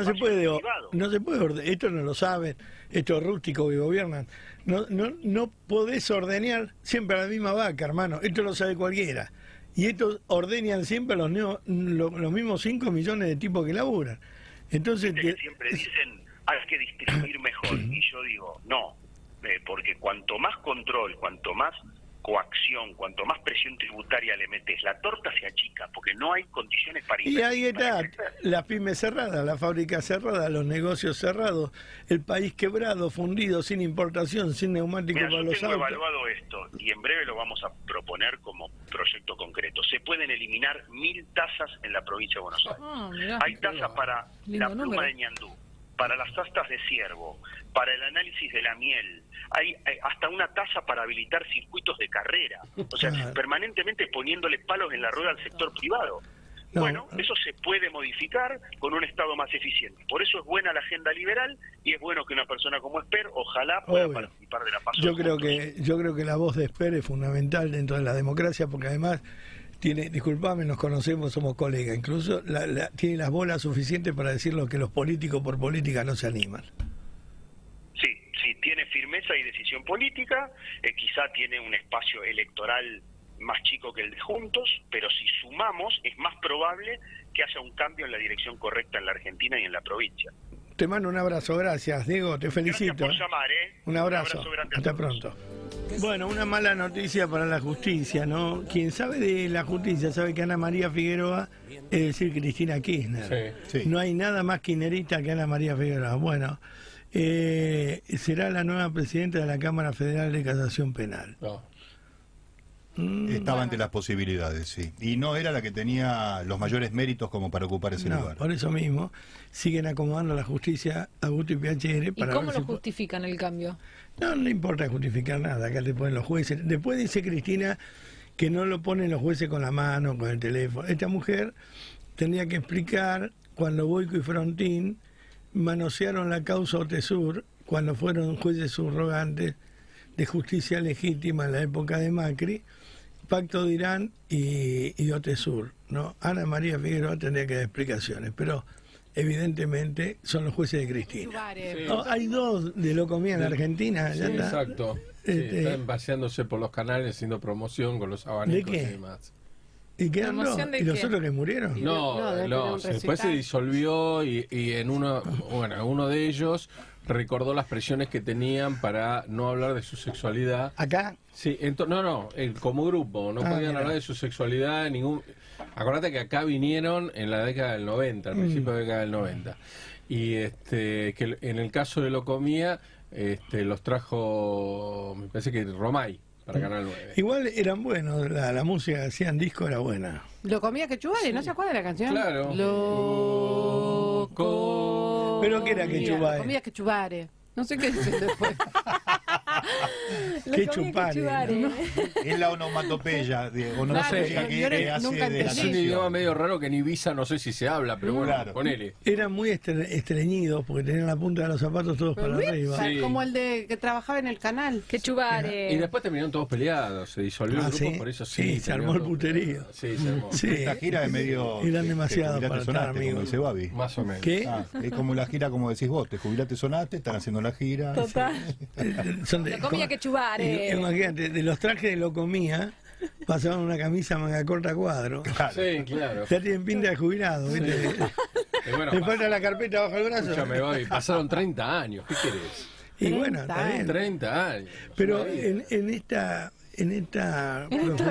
puede, esto no lo saben, estos rústicos que gobiernan, no podés ordeñar siempre a la misma vaca, hermano, esto lo sabe cualquiera. Y estos ordeñan siempre a los mismos 5 millones de tipos que laburan. Entonces que siempre dicen, hay que distribuir mejor, y yo digo, no, porque cuanto más control, cuanto más coacción, cuanto más presión tributaria le metes, la torta se achica, porque no hay condiciones para y ahí está, las pymes cerradas, la fábrica cerrada, los negocios cerrados, el país quebrado, fundido, sin importación, sin neumáticos para los tengo autos. evaluado esto, y en breve lo vamos a proponer como proyecto concreto. Se pueden eliminar 1000 tasas en la provincia de Buenos Aires. Mirá. Hay tasas para Lindo la pluma número. de ñandú, para las astas de ciervo, para el análisis de la miel. Hay hasta una tasa para habilitar circuitos de carrera. O sea, Claro. permanentemente poniéndole palos en la rueda al sector privado. No, Bueno, eso se puede modificar con un Estado más eficiente. Por eso es buena la agenda liberal y es bueno que una persona como Esper ojalá pueda Obvio. participar de la PASO. Yo creo que la voz de Esper es fundamental dentro de la democracia, porque además disculpame, nos conocemos, somos colegas, incluso tiene las bolas suficientes para decir lo que los políticos por política no se animan. Sí, tiene firmeza y decisión política, quizá tiene un espacio electoral más chico que el de Juntos, pero si sumamos es más probable que haya un cambio en la dirección correcta en la Argentina y en la provincia. Te mando un abrazo, gracias, Diego, te felicito. Gracias por llamar, Un abrazo, grande a hasta todos. pronto. Bueno, una mala noticia para la justicia, ¿no? Quien sabe de la justicia sabe que Ana María Figueroa es decir Cristina Kirchner. Sí. No hay nada más kirchnerista que Ana María Figueroa. Bueno, será la nueva presidenta de la Cámara Federal de Casación Penal. No. estaba ante las posibilidades, sí. Y no era la que tenía los mayores méritos como para ocupar ese No, lugar. por eso mismo siguen acomodando la justicia a gusto y piacere. ¿Y Para cómo ver lo si justifican el cambio? No, no importa justificar nada, acá te ponen los jueces. Después dice Cristina que no lo ponen los jueces con la mano, con el teléfono. Esta mujer tenía que explicar cuando Boico y Frontín manosearon la causa Otesur, cuando fueron jueces subrogantes de justicia legítima en la época de Macri, Pacto de Irán y Otesur, ¿no? Ana María Figueroa tendría que dar explicaciones, pero evidentemente son los jueces de Cristina. Sí. No, hay dos de Locomía en la Argentina, Sí, ya está. exacto. Sí, están paseándose por los canales haciendo promoción con los abanicos qué? y demás. ¿Y qué andó? ¿Promoción de ¿Y los qué? otros que murieron? No, debe tener un después se recital. disolvió y en uno de ellos recordó las presiones que tenían para no hablar de su sexualidad. Acá, Sí, como grupo, no podían mira. hablar de su sexualidad en ningún... Acordate que acá vinieron en la década del 90, al principio de la década del 90. Y que en el caso de Locomía, los trajo, me parece que Romay, para Canal 9. igual eran buenos, la música que hacían disco era buena. Lo comía que chubare, ¿no se acuerda de la canción? Claro. Loco. ¿Pero qué era que chubare? Lo comía que chubare. No sé qué dicen después. Qué chupare, ¿no? Es la onomatopeya, Claro, onomatopeya yo que hace nunca de la Es un entendí. idioma canción. medio raro que en Ibiza no sé si se habla, pero bueno, Claro. ponele. Eran muy estreñidos porque tenían la punta de los zapatos todos para arriba. Sí. Como el de que trabajaba en el canal. ¡Qué chubare! Y después terminaron todos peleados, se disolvió Ah, el grupo, ¿sí? por eso Sí, se armó el terminaron todos puterío. peleados. Sí, se armó. Sí. Esta gira es medio... Eran te demasiados jubilate, para estar sonaste, como amigos. dice Babi. Más o menos. ¿Qué? Es como la gira, como decís vos, te jubilaste, sonaste, están haciendo la gira. Total. Son de, Locomía que chubare. Imagínate, de los trajes de Locomía pasaban una camisa manga corta a cuadro. Sí, claro. Ya tienen pinta de jubilado, ¿viste? Y bueno, Le falta la carpeta bajo el brazo. escúchame, Babi, pasaron 30 años, ¿qué querés? Y bueno, está bien. 30 años. Pero Una vida. en esta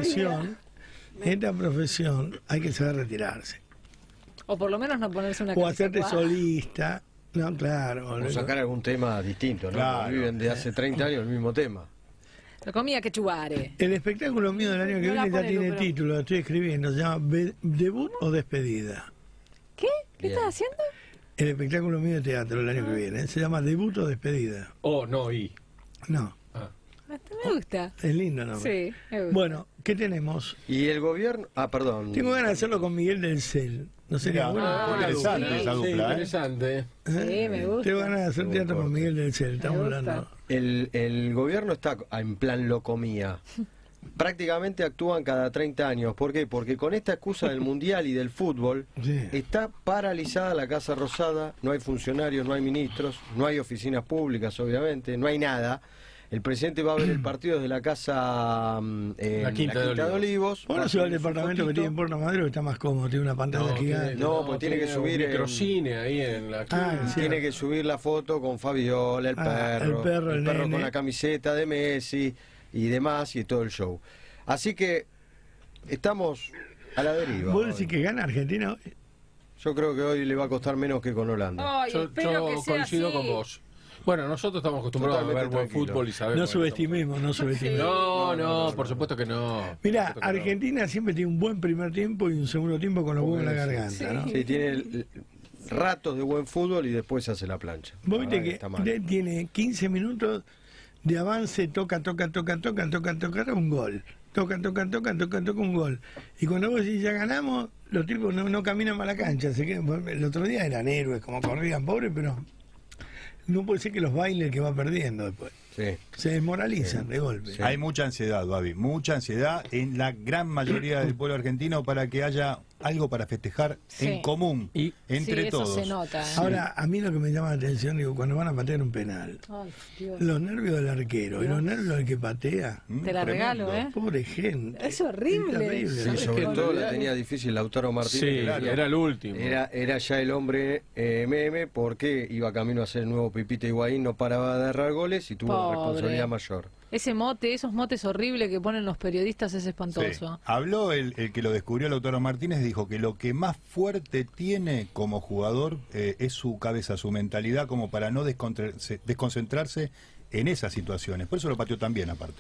profesión hay que saber retirarse. O por lo menos no ponerse una O camisa hacerte cuadra. solista. No, claro. O sacar algún tema distinto, ¿no? Claro. Porque viven de hace 30 años el mismo tema. Locomía que chubare. El espectáculo mío del año que No la viene ya pone, tiene pero- título, lo estoy escribiendo, se llama Debut o Despedida. ¿Qué? ¿Qué Bien. estás haciendo? El espectáculo mío de teatro el año que viene se llama Debut o Despedida. Oh, no, y. No, Ah. Hasta me gusta. es lindo nombre. Sí, me gusta. Bueno, ¿qué tenemos? Y el gobierno... Ah, perdón. Tengo ganas de hacerlo con Miguel del Cel. No sería Mirá, bueno. interesante sí, esa Sí, dupla, ¿eh? interesante. Sí, me gusta. Tengo ganas de hacer Qué teatro buen con corte. Miguel del Cel. Estamos Me gusta. hablando. El gobierno está en plan locomía. Prácticamente actúan cada 30 años. ¿Por qué? Porque con esta excusa del mundial y del fútbol Sí. está paralizada la Casa Rosada, no hay funcionarios, no hay ministros, no hay oficinas públicas, obviamente, no hay nada. El presidente va a ver el partido desde la casa La Quinta de Olivos. Bueno, va se va al a subir su departamento que fotito. tiene en Puerto Madero, que está más cómodo, tiene una pantalla gigante. No, porque tiene que un subir en- microcine ahí en la Ah, sí. Tiene que subir la foto con Fabiola, el Ah, perro, el perro, el nene. con la camiseta de Messi y demás y todo el show. Así que estamos a la deriva. ¿Vos hoy. decís que gana Argentina hoy? Yo creo que hoy le va a costar menos que con Holanda. Ay, Yo espero que sea coincido así. con vos. Bueno, nosotros estamos acostumbrados a ver Totalmente buen tranquilo. fútbol y sabemos. No que subestimemos, no subestimemos. No, por supuesto que no. Mirá, Por supuesto que no. Argentina siempre tiene un buen primer tiempo y un segundo tiempo con los huevos en la garganta, ¿no? Sí, tiene ratos de buen fútbol y después hace la plancha. Vos La viste verdad que está mal. tiene 15 minutos de avance, toca, un gol. Toca, un gol. Y cuando vos decís ya ganamos, los tipos no caminan más la cancha. El otro día eran héroes, como corrían, pobres, pero no puede ser que los bailes que va perdiendo después. Sí. Se desmoralizan de golpe. Sí. Hay mucha ansiedad, Babi, mucha ansiedad en la gran mayoría del pueblo argentino para que haya algo para festejar Sí. en común Y- entre Sí, eso todos. se nota. Ahora, a mí lo que me llama la atención, digo, cuando van a patear un penal, Ay, Dios. los nervios del arquero y los nervios del que patea, Te la regalo, ¿eh? pobre gente. Es horrible. terrible. Sí, ¿Sabes sobre qué? todo la tenía difícil Lautaro Martínez. Sí, Claro. era el último. Era ya el hombre meme porque iba camino a ser el nuevo Pipita Higuaín, no paraba de errar goles y tuvo Pobre. una responsabilidad mayor. Ese mote, esos motes horribles que ponen los periodistas es Sí. espantoso. Habló el que lo descubrió, Lautaro Martínez, dijo que lo que más fuerte tiene como jugador es su cabeza, su mentalidad, como para no desconcentrarse en esas situaciones. Por eso lo pateó tan bien, aparte.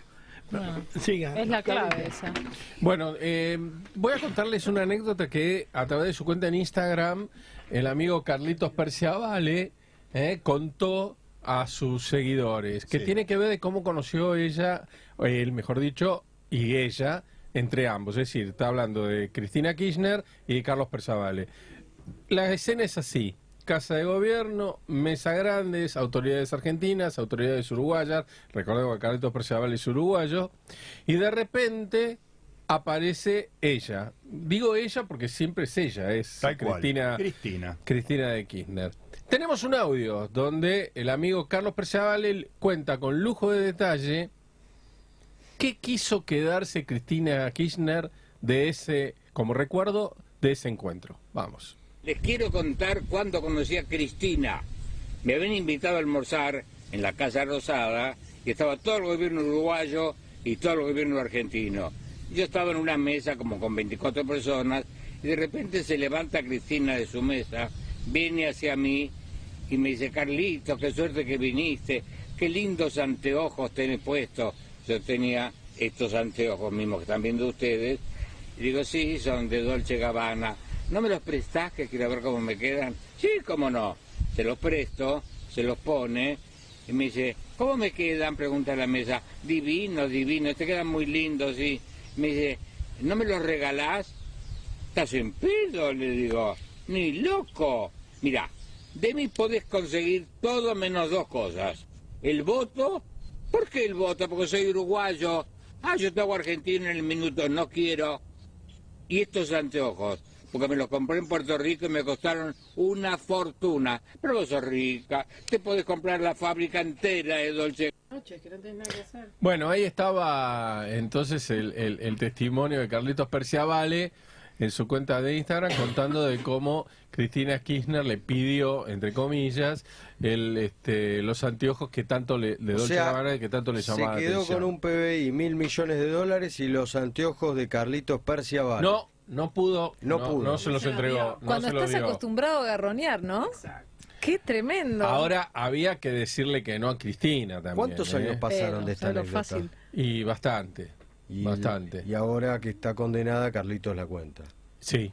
Bueno, Siga. es la clave esa. Bueno, voy a contarles una anécdota que a través de su cuenta en Instagram, el amigo Carlitos Perciavale contó a sus seguidores, que Sí. tiene que ver de cómo conoció ella, él mejor dicho, y ella, entre ambos. Es decir, está hablando de Cristina Kirchner y de Carlos Perciavale. La escena es así: Casa de Gobierno, mesa grandes, autoridades argentinas, autoridades uruguayas, recordemos que Carlitos Perciavale es uruguayo, y de repente aparece ella. Digo ella porque siempre es ella, es Tal cual. Cristina de Kirchner. Tenemos un audio donde el amigo Carlos Perciavale cuenta con lujo de detalle qué quiso quedarse Cristina Kirchner de ese, como recuerdo, de ese encuentro. Vamos. Les quiero contar cuando conocí a Cristina. Me habían invitado a almorzar en la Casa Rosada y estaba todo el gobierno uruguayo y todo el gobierno argentino. Yo estaba en una mesa como con 24 personas y de repente se levanta Cristina de su mesa, viene hacia mí y me dice: Carlitos, qué suerte que viniste, qué lindos anteojos tenés puestos. Yo tenía estos anteojos mismos que están viendo ustedes. Y digo: sí, son de Dolce Gabbana. ¿No me los prestás, que quiero ver cómo me quedan? Sí, cómo no. Se los presto, se los pone y me dice: ¿cómo me quedan? Pregunta a la mesa. Divinos, divinos, te quedan muy lindos, sí. Me dice: ¿no me los regalás? ¿Estás en pedo? Le digo. Ni loco. Mirá, de mí podés conseguir todo menos dos cosas. El voto. ¿Por qué el voto? Porque soy uruguayo. Ah, yo te hago argentino en el minuto, no quiero. Y estos anteojos, porque me los compré en Puerto Rico y me costaron una fortuna. Pero vos sos rica, te podés comprar la fábrica entera de Dolce. Bueno, ahí estaba entonces el testimonio de Carlitos Perciavale en su cuenta de Instagram, contando de cómo Cristina Kirchner le pidió, entre comillas, los anteojos que tanto de Dolce Gabbana, que tanto le llamaban la se quedó atención. con un PBI, $1.000 millones y los anteojos de Carlitos Perciavale. No pudo, no se los entregó. Cuando no se los estás dio. acostumbrado a garronear, ¿no? Qué tremendo. Ahora había que decirle que no a Cristina también. ¿Cuántos años pasaron de esta lo anécdota? fácil. Y bastante. Bastante. Y ahora que está condenada, Carlitos la cuenta. Sí.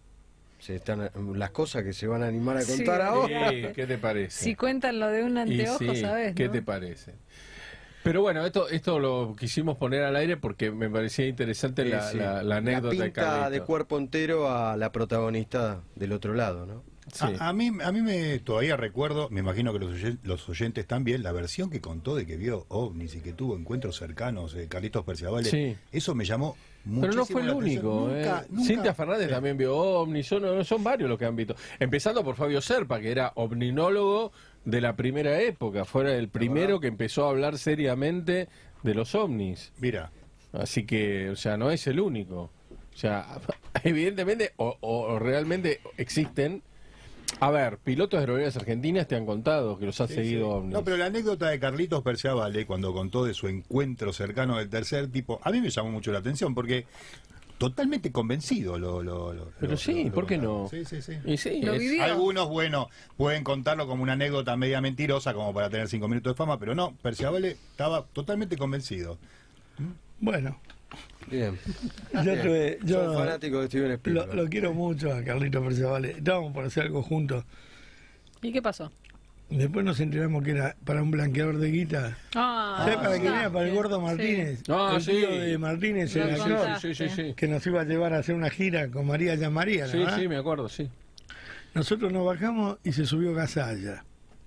Las cosas que se van a animar a Sí, contar ahora. Sí, ¿qué te parece? Si cuentan lo de un anteojo, Y sí, ¿sabes? ¿qué ¿no? te parece? Pero bueno, esto lo quisimos poner al aire porque me parecía interesante la anécdota la de pinta Carlitos. de cuerpo entero a la protagonista del otro lado, ¿no? Sí. A mí me todavía recuerdo, me imagino que los oyentes también, la versión que contó de que vio ovnis y que tuvo encuentros cercanos de Carlitos Perciavale. Sí. Eso me llamó Pero muchísimo no fue el la atención. único. Nunca. Cintia Fernández Sí. también vio ovnis, son varios los que han visto. Empezando por Fabio Serpa, que era ovninólogo de la primera época, fuera el primero que empezó a hablar seriamente de los ovnis. Mira, Así que, o sea, no es el único. O sea, evidentemente, o realmente existen. A ver, pilotos de aerolíneas argentinas te han contado que los ha seguido ovnis. no, pero la anécdota de Carlitos Perciavale, cuando contó de su encuentro cercano del tercer tipo, a mí me llamó mucho la atención, porque totalmente convencido Pero sí, ¿por qué no? Sí, sí, sí. Y sí, Lo vivió. Algunos, bueno, pueden contarlo como una anécdota media mentirosa, como para tener 5 minutos de fama, pero no, Perciavale estaba totalmente convencido. Bueno, Bien. yo Soy fanático de Steven Spielberg. lo quiero mucho a Carlitos Perciavale. Estábamos por hacer algo juntos. ¿Y qué pasó? Después nos enteramos que era para un blanqueador de guita. ¿Sabes para quién era? Para el gordo Martínez. Ah, el sí. tío de Martínez, Lo el actor, contaste. sí. que nos iba a llevar a hacer una gira con María Llamaría, Sí, ¿verdad? sí, me acuerdo, sí. Nosotros nos bajamos y se subió Gasalla.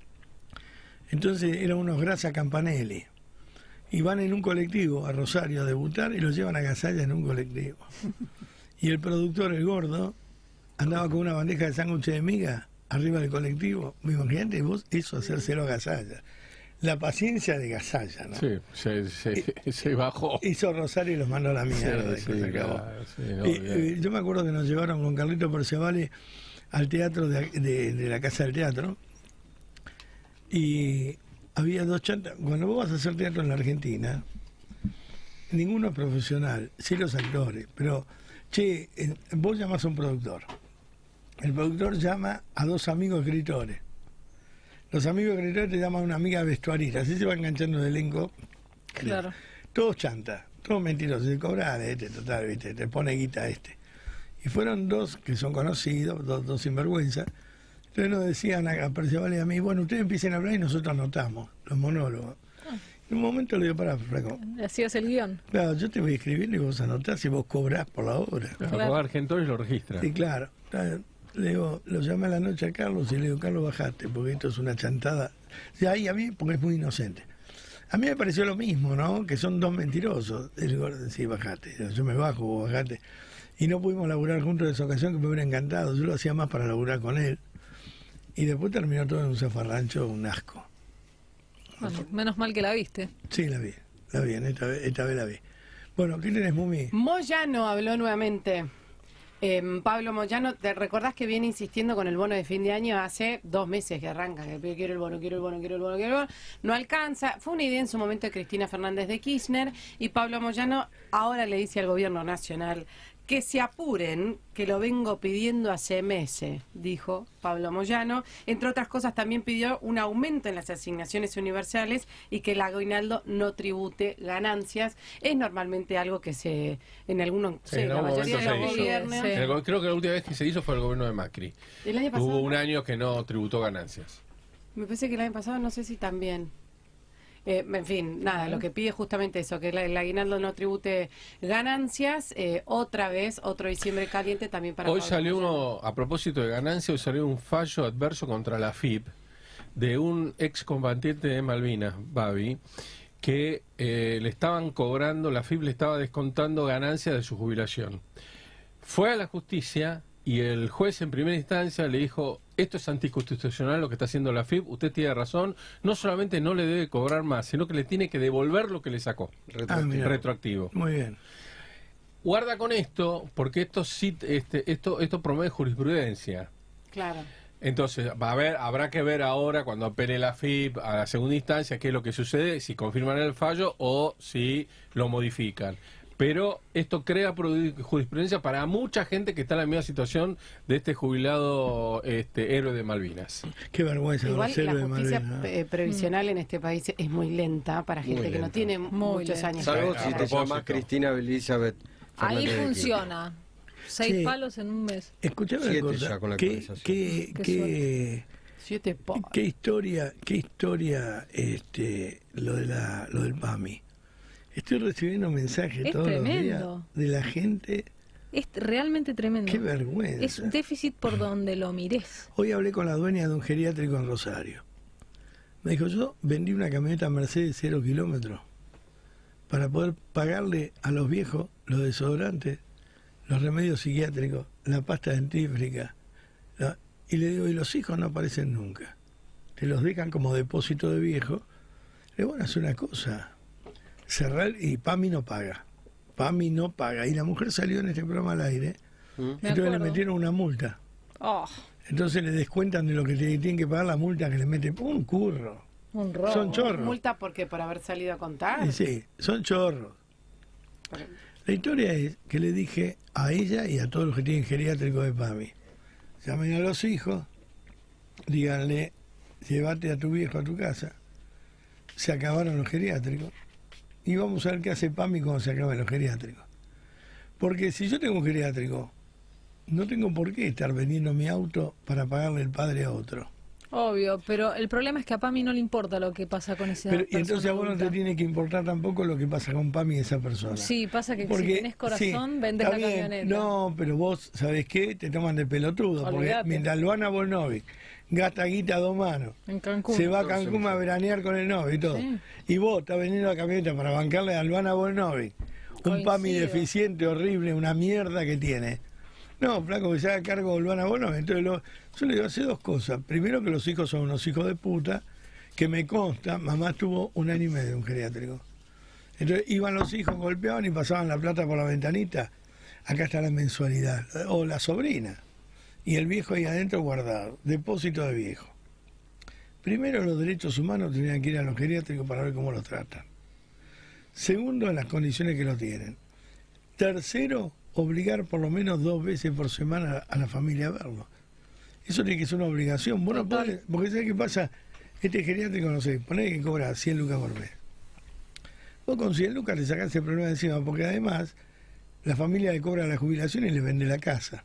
Entonces eran unos Grasa Campanelli. Y van en un colectivo a Rosario a debutar y los llevan a Gasalla en un colectivo. Y el productor, el gordo, andaba con una bandeja de sándwiches de miga arriba del colectivo. Imagínate vos eso hacérselo a Gasalla. La paciencia de Gasalla, ¿no? Sí, se bajó. Hizo Rosario y los mandó a la mierda. Sí, y se acabó. claro, sí, no, Yo me acuerdo que nos llevaron con Carlitos Perciavale al teatro de la Casa del Teatro y había dos chantas. Cuando vos vas a hacer teatro en la Argentina, ninguno es profesional, sí los actores, pero che, vos llamás a un productor, el productor llama a dos amigos escritores, los amigos escritores te llaman a una amiga vestuarista, así se va enganchando el elenco. Claro. todos chanta, todos mentirosos, se cobran total, ¿viste? Te pone guita este. Y fueron dos que son conocidos, dos sinvergüenza. Entonces nos decían a Percival y a mí, bueno, ustedes empiecen a hablar y nosotros anotamos los monólogos. En un momento le digo, pará, flaco. Hacías el guión. Claro, yo te voy escribiendo y vos anotás y vos cobrás por la obra. Claro. Argentores lo registra. Sí, claro. Le digo, lo llamé a la noche a Carlos y le digo, Carlos, bajate, porque esto es una chantada. Y ahí a mí, porque es muy inocente. A mí me pareció lo mismo, ¿no? Que son dos mentirosos. Le digo, sí, bajate. Yo me bajo, vos bajate. Y no pudimos laburar juntos en esa ocasión, que me hubiera encantado. Yo lo hacía más para laburar con él. Y después terminó todo en un zafarrancho, un asco. Bueno, menos mal que la viste. Sí, la vi, esta vez la vi. Bueno, ¿qué tenés, Mumi? Moyano habló nuevamente. Pablo Moyano, ¿te recordás que viene insistiendo con el bono de fin de año hace 2 meses que arranca? Que quiero el bono, quiero el bono, quiero el bono, quiero el bono. No alcanza. Fue una idea en su momento de Cristina Fernández de Kirchner y Pablo Moyano ahora le dice al gobierno nacional que se apuren, que lo vengo pidiendo hace meses, dijo Pablo Moyano. Entre otras cosas, también pidió un aumento en las asignaciones universales y que el aguinaldo no tribute ganancias. Es normalmente algo que se, en algunos, la mayoría de los gobiernos... Sí. Creo que la última vez que se hizo fue el gobierno de Macri. ¿El año pasado? Hubo un año que no tributó ganancias. Me parece que el año pasado, no sé si también... en fin, nada, lo que pide justamente eso, que el aguinaldo no tribute ganancias. Otra vez, otro diciembre caliente también para... Hoy salió uno, a propósito de ganancias, hoy salió un fallo adverso contra la FIP de un excombatiente de Malvinas, Babi, que le estaban cobrando, la FIP le estaba descontando ganancias de su jubilación. Fue a la justicia y el juez en primera instancia le dijo: esto es anticonstitucional lo que está haciendo la FIP, usted tiene razón, no solamente no le debe cobrar más, sino que le tiene que devolver lo que le sacó, retroactivo. Muy bien. Guarda con esto, porque esto sí, esto promueve jurisprudencia. Claro. Entonces, habrá que ver ahora, cuando apele la FIP a la segunda instancia, qué es lo que sucede, si confirman el fallo o si lo modifican. Pero esto crea jurisprudencia para mucha gente que está en la misma situación de este jubilado héroe de Malvinas. Qué vergüenza. Igual los la héroes de justicia Malvinas, previsional en este país es muy lenta para gente que no tiene muchos años. Salvo de si te trabajo. llamas Cristina Elizabeth Ahí Fernández de funciona. 6 Sí. palos en un mes. Escuchame una 7 cosa. ya con la ¿Qué, actualización. qué, 7 qué historia lo del PAMI? Estoy recibiendo mensajes Es todos tremendo. los días de la gente. Es realmente tremendo. Qué vergüenza. Es un déficit por donde lo mires. Hoy hablé con la dueña de un geriátrico en Rosario. Me dijo, yo vendí una camioneta Mercedes 0 kilómetros para poder pagarle a los viejos los desodorantes, los remedios psiquiátricos, la pasta dentífrica. Y le digo, y los hijos no aparecen nunca. Te los dejan como depósito de viejo. Le digo, bueno, hace una cosa. Cerrar y PAMI no paga. PAMI no paga. Y la mujer salió en este programa al aire. Entonces le metieron una multa. Oh, Entonces le descuentan de lo que tienen que pagar la multa que le meten. Un curro. un robo. Son chorros. ¿Multa porque por haber salido a contar? Y sí, son chorros. La historia es que le dije a ella y a todos los que tienen geriátrico de PAMI: llamen a los hijos, díganle, llévate a tu viejo a tu casa. Se acabaron los geriátricos. Y vamos a ver qué hace PAMI cuando se acaben los geriátricos. Porque si yo tengo un geriátrico, no tengo por qué estar vendiendo mi auto para pagarle el padre a otro. Obvio, pero el problema es que a PAMI no le importa lo que pasa con ese Pero, y entonces a vos no te tiene que importar tampoco lo que pasa con PAMI y esa persona. Sí, pasa que Porque, si tenés corazón, sí, vendés está la bien, camioneta. No, pero vos, ¿sabés qué? Te toman de pelotudo. Porque Olvídate. mientras Luana Volnovic gasta guita a 2 manos, En Cancún. se va a Cancún a veranear con el novio y todo. Sí. Y vos estás vendiendo la camioneta para bancarle a Luana Volnovic un Coincido. PAMI deficiente, horrible, una mierda que tiene. No, flaco, que se haga cargo de Luana Volnovic. Entonces yo le digo, hace 2 cosas. Primero, que los hijos son unos hijos de puta, que me consta, mamá tuvo 1 año y medio en un geriátrico. Entonces iban los hijos, golpeaban y pasaban la plata por la ventanita. Acá está la mensualidad. O la sobrina. Y el viejo ahí adentro guardado. Depósito de viejo. Primero, los derechos humanos tenían que ir a los geriátricos para ver cómo los tratan. Segundo, en las condiciones que lo tienen. Tercero, obligar por lo menos 2 veces por semana a la familia a verlo. Eso tiene que ser una obligación. Vos no podés, porque ¿sabés qué pasa? Este geriátrico, no sé, ponés que cobra 100 lucas por mes. Vos con 100 lucas le sacás el problema de encima, porque además la familia le cobra la jubilación y le vende la casa.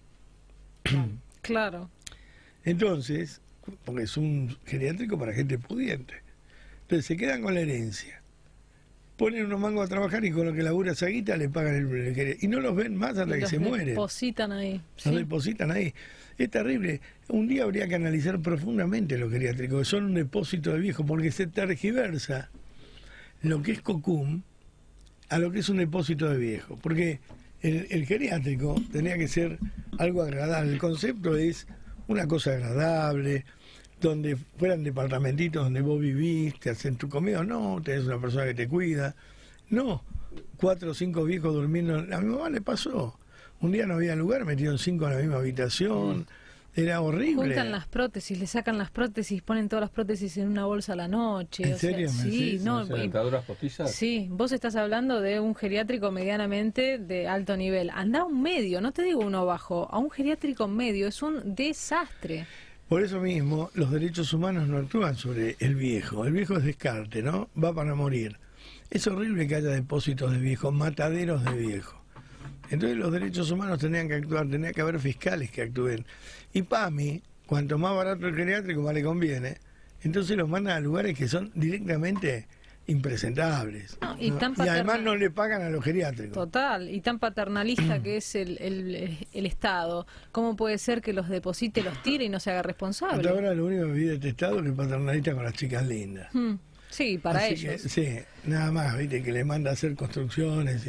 Claro. Entonces, porque es un geriátrico para gente pudiente. Entonces se quedan con la herencia. Ponen unos mangos a trabajar y con lo que labura esa guita le pagan el geriátrico. Y no los ven más hasta que se mueren. Depositan ahí. Los depositan ahí. Es terrible. Un día habría que analizar profundamente los geriátricos, que son un depósito de viejos, porque se tergiversa lo que es COCUM a lo que es un depósito de viejos. Porque el geriátrico tenía que ser algo agradable. El concepto es una cosa agradable, donde fueran departamentitos donde vos vivís, te hacen tu comida, no, tenés una persona que te cuida, no, 4 o 5 viejos durmiendo, a mi mamá le pasó, un día no había lugar, metieron 5 en la misma habitación, era horrible. Juntan las prótesis, le sacan las prótesis, ponen todas las prótesis en una bolsa a la noche. ¿En serio? Sí, no, ¿Dentaduras postizas? sí, vos estás hablando de un geriátrico medianamente de alto nivel. Anda a un medio, no te digo uno bajo, a un geriátrico medio, es un desastre. Por eso mismo, los derechos humanos no actúan sobre el viejo es descarte, ¿no? Va para morir. Es horrible que haya depósitos de viejos, mataderos de viejos. Entonces los derechos humanos tenían que actuar, tenía que haber fiscales que actúen. Y PAMI, cuanto más barato el geriátrico, más le conviene. Entonces los mandan a lugares que son directamente impresentables. No, y ¿no? tan Y además paternal- no le pagan a los geriátricos. Total, y tan paternalista que es el Estado. ¿Cómo puede ser que los deposite, los tire y no se haga responsable? Hasta ahora lo único que vi detestado es que es paternalista con las chicas lindas. Sí, para Así ellos. que, sí, nada más, viste, que le manda a hacer construcciones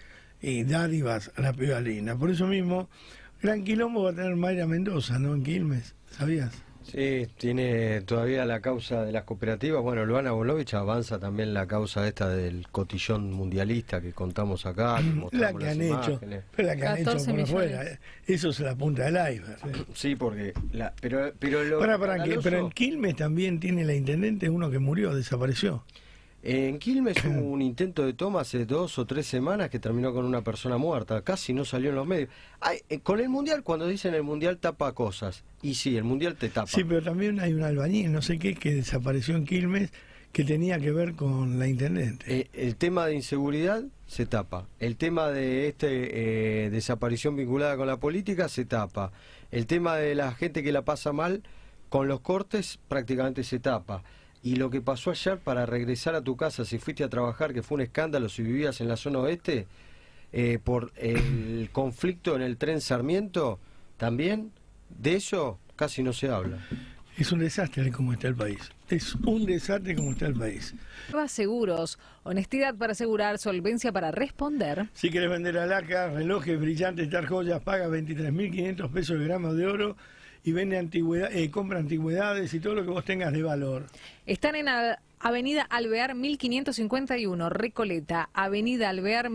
y dádivas a la piba linda. Por eso mismo, gran quilombo va a tener Mayra Mendoza, ¿no? En Quilmes, ¿sabías? Sí, tiene todavía la causa de las cooperativas. Bueno, Luana Bolovich avanza también la causa esta del cotillón mundialista que contamos acá. Que La mostramos que las han hecho, imágenes. pero la que han hecho 14 por millones. afuera, eso es la punta del iceberg. Sí, porque pero lo Para, escandaloso- pero en Quilmes también tiene la intendente uno que murió, desapareció. En Quilmes hubo un intento de toma hace 2 o 3 semanas que terminó con una persona muerta. Casi no salió en los medios. Con el Mundial, cuando dicen el Mundial tapa cosas. Y sí, el Mundial te tapa. Sí, pero también hay un albañil, no sé qué, que desapareció en Quilmes, que tenía que ver con la intendente. El tema de inseguridad se tapa. El tema de desaparición vinculada con la política se tapa. El tema de la gente que la pasa mal con los cortes prácticamente se tapa. Y lo que pasó ayer para regresar a tu casa, si fuiste a trabajar, que fue un escándalo si vivías en la zona oeste, por el conflicto en el tren Sarmiento, también de eso casi no se habla. Es un desastre como está el país. Es un desastre como está el país. Seguros, honestidad para asegurar, solvencia para responder. Si quieres vender alhajas, relojes brillantes, tal joyas, paga 23.500 pesos el gramo de oro y vende compra antigüedades y todo lo que vos tengas de valor. Están en Avenida Alvear 1551, Recoleta. Avenida Alvear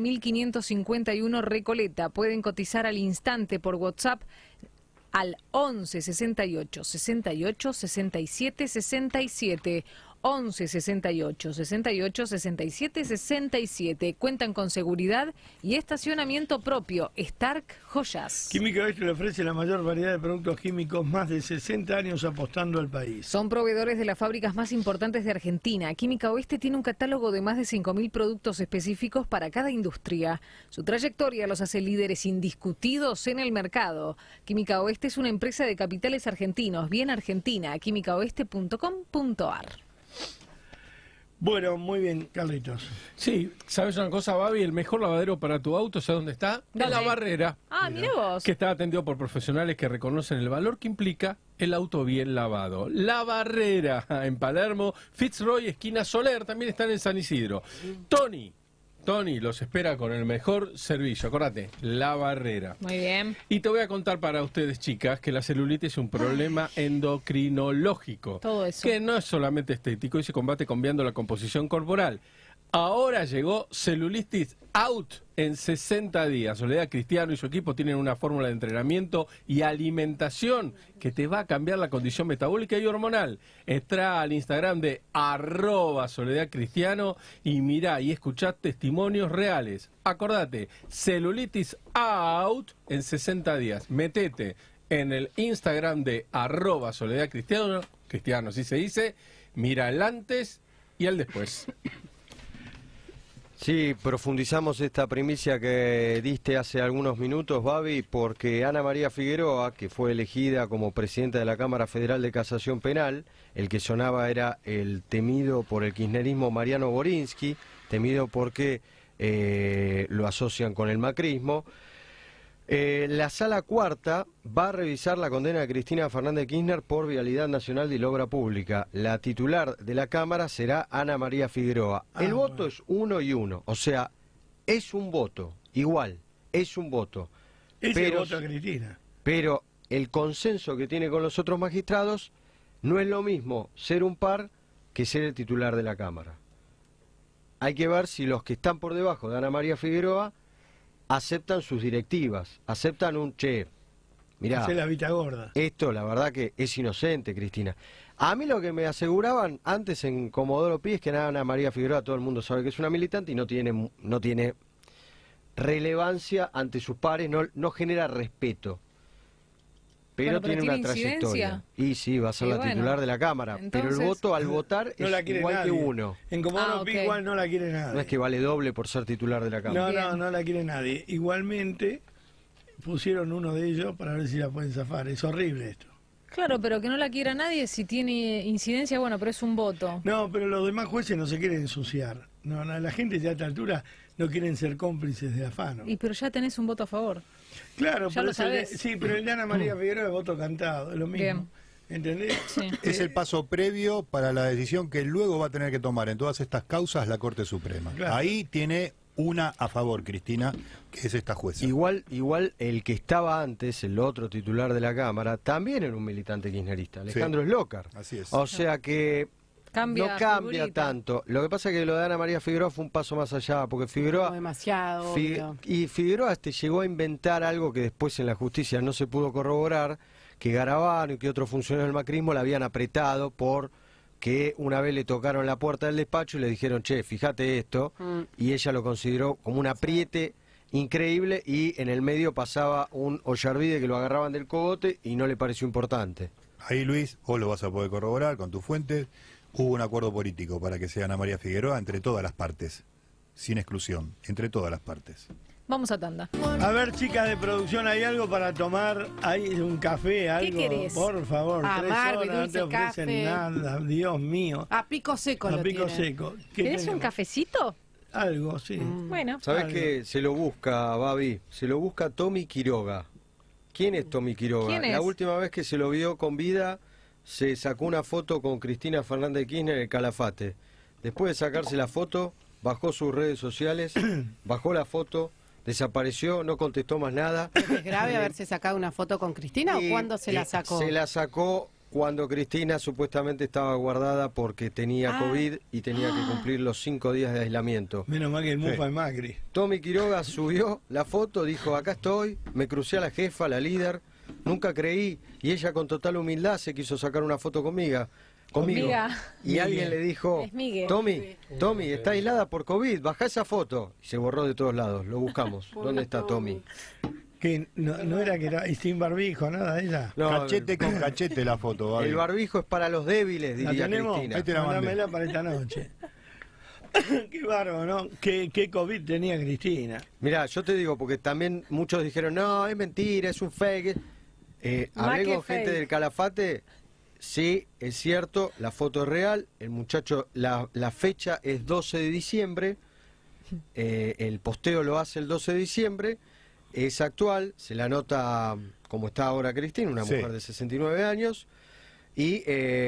1551, Recoleta. Pueden cotizar al instante por WhatsApp al 11 68 68 67 67. 11 68 68 67 67. Cuentan con seguridad y estacionamiento propio. Stark Joyas. Química Oeste le ofrece la mayor variedad de productos químicos, más de 60 años apostando al país. Son proveedores de las fábricas más importantes de Argentina. Química Oeste tiene un catálogo de más de 5.000 productos específicos para cada industria. Su trayectoria los hace líderes indiscutidos en el mercado. Química Oeste es una empresa de capitales argentinos, bien argentina. químicaoeste.com.ar. Bueno, muy bien, Carlitos. Sí, ¿sabes una cosa, Babi? El mejor lavadero para tu auto, ¿sabes dónde está? En ¿Dónde? La Barrera. Ah, mira vos. Que está atendido por profesionales que reconocen el valor que implica el auto bien lavado. La Barrera, en Palermo, Fitzroy, esquina Soler, también están en San Isidro. Tony los espera con el mejor servicio. Acordate, La Barrera. Muy bien. Y te voy a contar para ustedes, chicas, que la celulitis es un problema endocrinológico. Todo eso. Que no es solamente estético y se combate cambiando la composición corporal. Ahora llegó Celulitis Out en 60 días. Soledad Cristiano y su equipo tienen una fórmula de entrenamiento y alimentación que te va a cambiar la condición metabólica y hormonal. Entra al Instagram de @SoledadCristiano y mirá y escuchá testimonios reales. Acordate, Celulitis Out en 60 días. Metete en el Instagram de @SoledadCristiano, Cristiano así se dice, mira el antes y el después. Sí, profundizamos esta primicia que diste hace algunos minutos, Babi, porque Ana María Figueroa, que fue elegida como presidenta de la Cámara Federal de Casación Penal, el que sonaba era el temido por el kirchnerismo Mariano Borinsky, temido porque lo asocian con el macrismo. La Sala Cuarta va a revisar la condena de Cristina Fernández de Kirchner por vialidad nacional y la obra pública. La titular de la Cámara será Ana María Figueroa. El voto es 1 y 1, o sea, es un voto, igual, es un voto. Es el voto a Cristina. Pero el consenso que tiene con los otros magistrados no es lo mismo ser un par que ser el titular de la Cámara. Hay que ver si los que están por debajo de Ana María Figueroa aceptan sus directivas, aceptan un mirá, hacer la vista gorda. Esto la verdad que es inocente, Cristina. A mí lo que me aseguraban antes en Comodoro Pi es que Ana María Figueroa, todo el mundo sabe que es una militante y no tiene relevancia ante sus pares, no genera respeto. Pero tiene una trayectoria. Y sí, va a ser la titular de la Cámara. Entonces, pero el voto al votar no es igual nadie. Que uno. En Comodoro Pi igual no la quiere nadie. No es que vale doble por ser titular de la Cámara. No la quiere nadie. Igualmente pusieron uno de ellos para ver si la pueden zafar. Es horrible esto. Claro, pero que no la quiera nadie, si tiene incidencia, bueno, pero es un voto. No, pero los demás jueces no se quieren ensuciar. No, la gente ya a esta altura no quieren ser cómplices de afano. Y pero ya tenés un voto a favor. Claro, ya pero sí, pero el de Ana María Figueroa es voto cantado, es lo mismo. Bien. ¿Entendés? Sí. Es el paso previo para la decisión que luego va a tener que tomar en todas estas causas la Corte Suprema. Claro. Ahí tiene una a favor, Cristina, que es esta jueza. Igual el que estaba antes, el otro titular de la Cámara, también era un militante kirchnerista, Alejandro Slócar. Así es. O sea que no cambia figurita. tanto. Lo que pasa es que lo de Ana María Figueroa fue un paso más allá, porque Figueroa... demasiado. Y Figueroa llegó a inventar algo que después en la justicia no se pudo corroborar, que Garabano y que otros funcionarios del macrismo la habían apretado por que una vez le tocaron la puerta del despacho y le dijeron, che, fíjate esto, y ella lo consideró como un apriete increíble y en el medio pasaba un Ollarvide que lo agarraban del cogote y no le pareció importante. Ahí, Luis, vos lo vas a poder corroborar con tus fuentes. Hubo un acuerdo político para que sea Ana María Figueroa entre todas las partes, sin exclusión, entre todas las partes. Vamos a tanda. A ver, chicas de producción, ¿hay algo para tomar? ¿Hay un café, algo? ¿Qué querés? Por favor, 3 Amargo y horas, no te dulce ofrecen café. nada, Dios mío. A pico seco A lo pico tienen. seco. ¿Qué ¿Querés un tenemos? cafecito? Algo, sí. Bueno. ¿Sabés Algo. qué? Se lo busca, Babi, se lo busca Tommy Quiroga. ¿Quién es Tommy Quiroga? ¿Quién es? La última vez que se lo vio con vida, se sacó una foto con Cristina Fernández de Kirchner en el Calafate. Después de sacarse la foto, bajó sus redes sociales, bajó la foto, desapareció, no contestó más nada. ¿Es grave haberse sacado una foto con Cristina o cuándo se la sacó? Se la sacó cuando Cristina supuestamente estaba guardada porque tenía COVID y tenía que cumplir los 5 días de aislamiento. Menos mal que el mufa es Macri. Tommy Quiroga subió la foto, dijo, acá estoy, me crucé a la jefa, la líder, nunca creí, y ella con total humildad se quiso sacar una foto conmigo. Miga. Y alguien le dijo, Es Migue. Tommy, está aislada por COVID, baja esa foto. Y se borró de todos lados, lo buscamos. ¿Dónde está Tommy? Que no era que era y sin barbijo, nada, ella. No, Cachete con cachete la foto, Babi. el barbijo es para los débiles, ¿La diría tenemos? Cristina. Ahí te la mandé. Mándamela para esta noche. Qué bárbaro, ¿no? ¿Qué COVID tenía Cristina? Mirá, yo te digo, porque también muchos dijeron, no, es mentira, es un fake. Hablé que con gente fake. del Calafate, sí, es cierto, la foto es real, el muchacho, la fecha es 12 de diciembre, el posteo lo hace el 12 de diciembre, es actual, se la nota como está ahora Cristina, una Sí. mujer de 69 años, y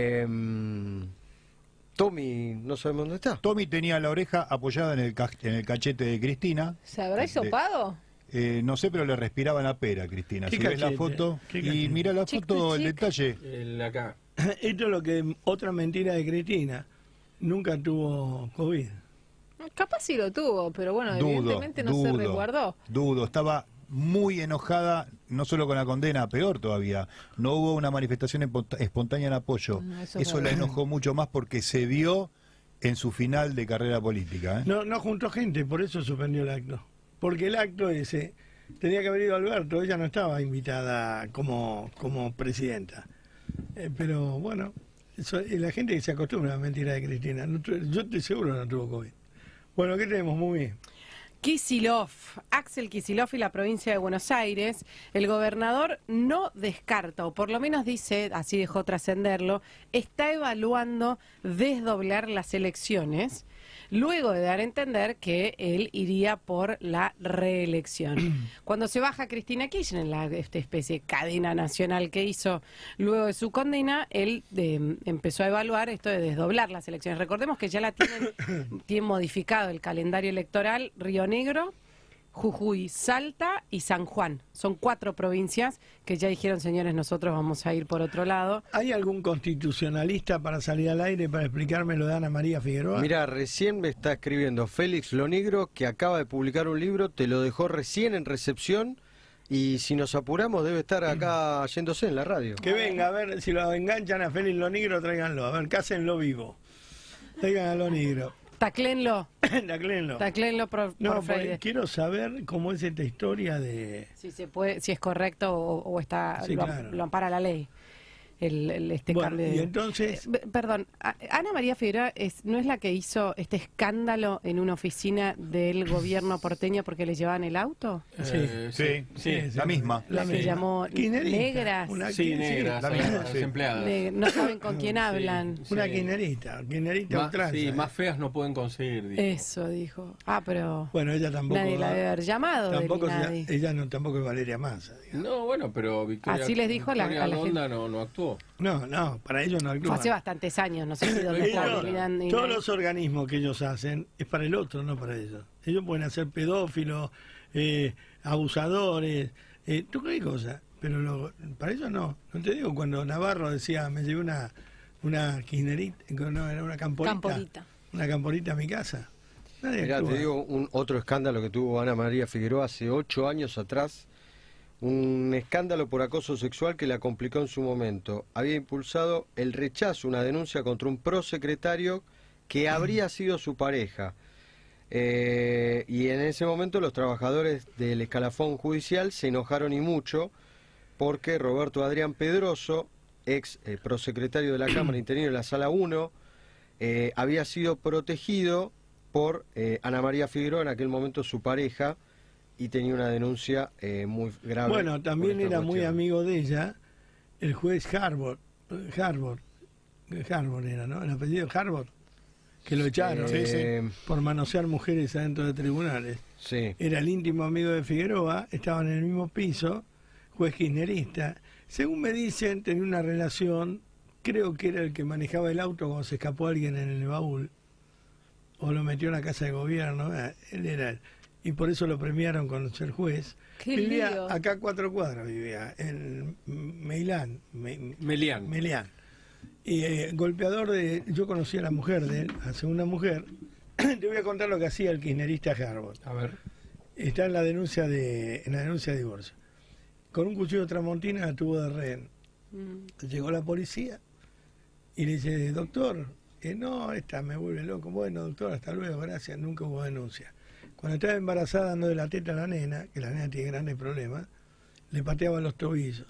Tommy, no sabemos dónde está. Tommy tenía la oreja apoyada en el cachete de Cristina. ¿Se habrá hisopado? No sé, pero le respiraba en la pera, Cristina. ¿Qué Si ves la cachete? foto ¿Qué y cachete? mira la Chic, foto, el chic. detalle. Acá. Esto es lo que otra mentira de Cristina. Nunca tuvo COVID. Capaz sí lo tuvo, pero bueno, evidentemente no se resguardó. Dudo, estaba muy enojada, no solo con la condena, peor todavía. No hubo una manifestación espontánea en apoyo. Eso Eso es la verdad. enojó mucho más porque se vio en su final de carrera política. No juntó gente, por eso suspendió el acto. Porque el acto ese tenía que haber ido Alberto, ella no estaba invitada como presidenta. Pero bueno, la gente se acostumbra a la mentira de Cristina. Yo estoy seguro que no tuvo COVID. Bueno, ¿qué tenemos? Muy bien. Kicillof, Axel Kicillof y la provincia de Buenos Aires, el gobernador no descarta, o por lo menos dice, así dejó trascenderlo, está evaluando desdoblar las elecciones, luego de dar a entender que él iría por la reelección. Cuando se baja Cristina Kirchner, la especie de cadena nacional que hizo luego de su condena, él empezó a evaluar esto de desdoblar las elecciones. Recordemos que ya tienen modificado el calendario electoral. Río Negro, Jujuy, Salta y San Juan. Son 4 provincias que ya dijeron, señores, nosotros vamos a ir por otro lado. ¿Hay algún constitucionalista para salir al aire para explicarme lo de Ana María Figueroa? Mira, recién me está escribiendo Félix Lonigro, que acaba de publicar un libro, te lo dejó recién en recepción, y si nos apuramos debe estar acá yéndose en la radio. Que venga, a ver si lo enganchan a Félix Lonigro, tráiganlo. A ver, cásenlo vivo. Traigan a Lonigro. Taclénlo. Taclénlo. Taclénlo por Freire. Quiero saber cómo es esta historia de... Si se puede, si es correcto o está, Sí, claro. lo ampara la ley. Este Bueno, cambio de... y entonces... Perdón, Ana María Figueroa ¿no es la que hizo este escándalo en una oficina del gobierno porteño porque le llevaban el auto? Sí, la misma. La que llamó negra. Sí, negra, la sí, misma, las sí. empleadas. No saben con quién hablan. Sí. Una kirchnerista ultranza. Sí, más feas no pueden conseguir. Dijo. Eso dijo. Pero Bueno, ella tampoco... nadie la debe haber llamado. Tampoco nadie. ella no, tampoco es Valeria Massa. Digamos. No, bueno, pero Victoria, Así les dijo a la Donda gente. no actuó. No, para ellos no Fue actúan. hace bastantes años, no sé si dónde está Ellos- mirando. todos los organismos que ellos hacen es para el otro, no para ellos. Ellos pueden hacer pedófilos, abusadores, tú qué cosa, pero para ellos no. No te digo cuando Navarro decía, me llevé una kirchnerita, no, era una camporita. Una camporita a mi casa. Nadie Mirá, actúa. te digo otro escándalo que tuvo Ana María Figueroa hace 8 años atrás. Un escándalo por acoso sexual que la complicó en su momento. Había impulsado el rechazo, una denuncia contra un prosecretario que habría sido su pareja. Y en ese momento los trabajadores del escalafón judicial se enojaron y mucho porque Roberto Adrián Pedroso, ex prosecretario de la Cámara Interino de la Sala 1, había sido protegido por Ana María Figueroa, en aquel momento su pareja, y tenía una denuncia muy grave. Bueno, también por esta era muy cuestión. amigo de ella el juez Harbord era, ¿no? El apellido Harbord, que lo echaron por manosear mujeres adentro de tribunales. Sí. Era el íntimo amigo de Figueroa, estaban en el mismo piso, juez kirchnerista. Según me dicen, tenía una relación, creo que era el que manejaba el auto cuando se escapó alguien en el baúl, o lo metió en la casa de gobierno, él era él. Y por eso lo premiaron con ser juez. Qué Vivía lío. acá a 4 cuadras, vivía en Melián. Melián. Y golpeador de... Yo conocí a la mujer de él, a segunda mujer. Te voy a contar lo que hacía el kirchnerista Harbord. A ver. Está en la denuncia de divorcio. Con un cuchillo de tramontina la tuvo de rehén. Llegó la policía y le dice, doctor, no, esta me vuelve loco. Bueno, doctor, hasta luego, gracias, nunca hubo denuncia. Cuando estaba embarazada dando de la teta a la nena, que la nena tiene grandes problemas, le pateaba los tobillos.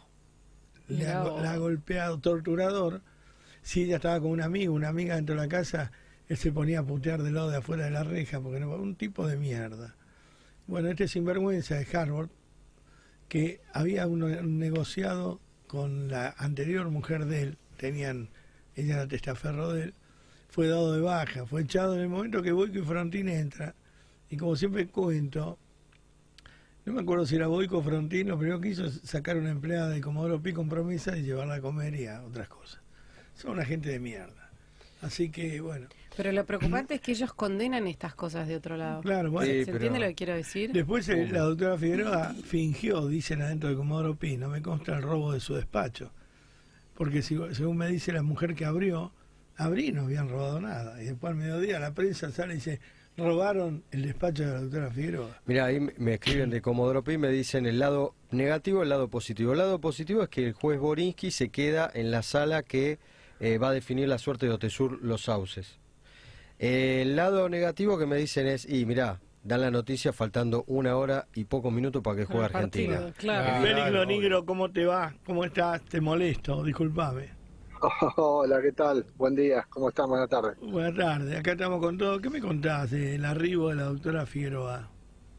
La ha golpeado, torturador. Si ella estaba con una amiga dentro de la casa, él se ponía a putear del lado de afuera de la reja, porque no, un tipo de mierda. Bueno, este sinvergüenza de Harbord, que había un negociado con la anterior mujer de él, ella era testaferro de él, fue dado de baja, fue echado en el momento que Boico y Frontín entra, y como siempre cuento, no me acuerdo si era Boico o Frontín, lo primero que hizo es sacar una empleada de Comodoro Pi con promesa y llevarla a comer y a otras cosas. Son una gente de mierda. Así que, bueno. Pero lo preocupante es que ellos condenan estas cosas de otro lado. Claro, bueno. ¿Se entiende lo que quiero decir? Después la doctora Figueroa fingió, dicen adentro de Comodoro Pi, no me consta el robo de su despacho. Porque según me dice la mujer que abrió, no habían robado nada. Y después al mediodía la prensa sale y dice, robaron el despacho de la doctora Figueroa. Mira, ahí me escriben de Comodoro Pi, me dicen el lado negativo, el lado positivo. El lado positivo es que el juez Borinsky se queda en la sala que va a definir la suerte de Otesur Los Sauces. El lado negativo que me dicen es, mirá, dan la noticia faltando 1 hora y pocos minutos para que juegue Argentina. Claro. Félix Lonigro, ¿cómo te va? ¿Cómo estás? Te molesto, discúlpame. Hola, ¿qué tal? Buen día, ¿cómo están? Buenas tardes. Buenas tardes, acá estamos con todo. ¿Qué me contás del arribo de la doctora Figueroa?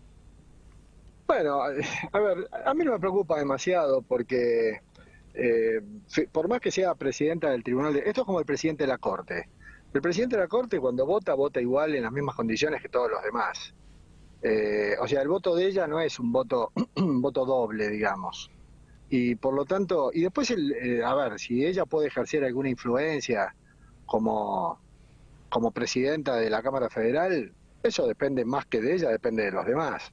Bueno, a ver, a mí no me preocupa demasiado porque por más que sea presidenta del tribunal, esto es como el presidente de la Corte. El presidente de la Corte cuando vota, vota igual en las mismas condiciones que todos los demás. O sea, el voto de ella no es un voto, un voto doble, digamos. Y por lo tanto, y después, a ver, si ella puede ejercer alguna influencia como presidenta de la Cámara Federal, eso depende más que de ella, depende de los demás.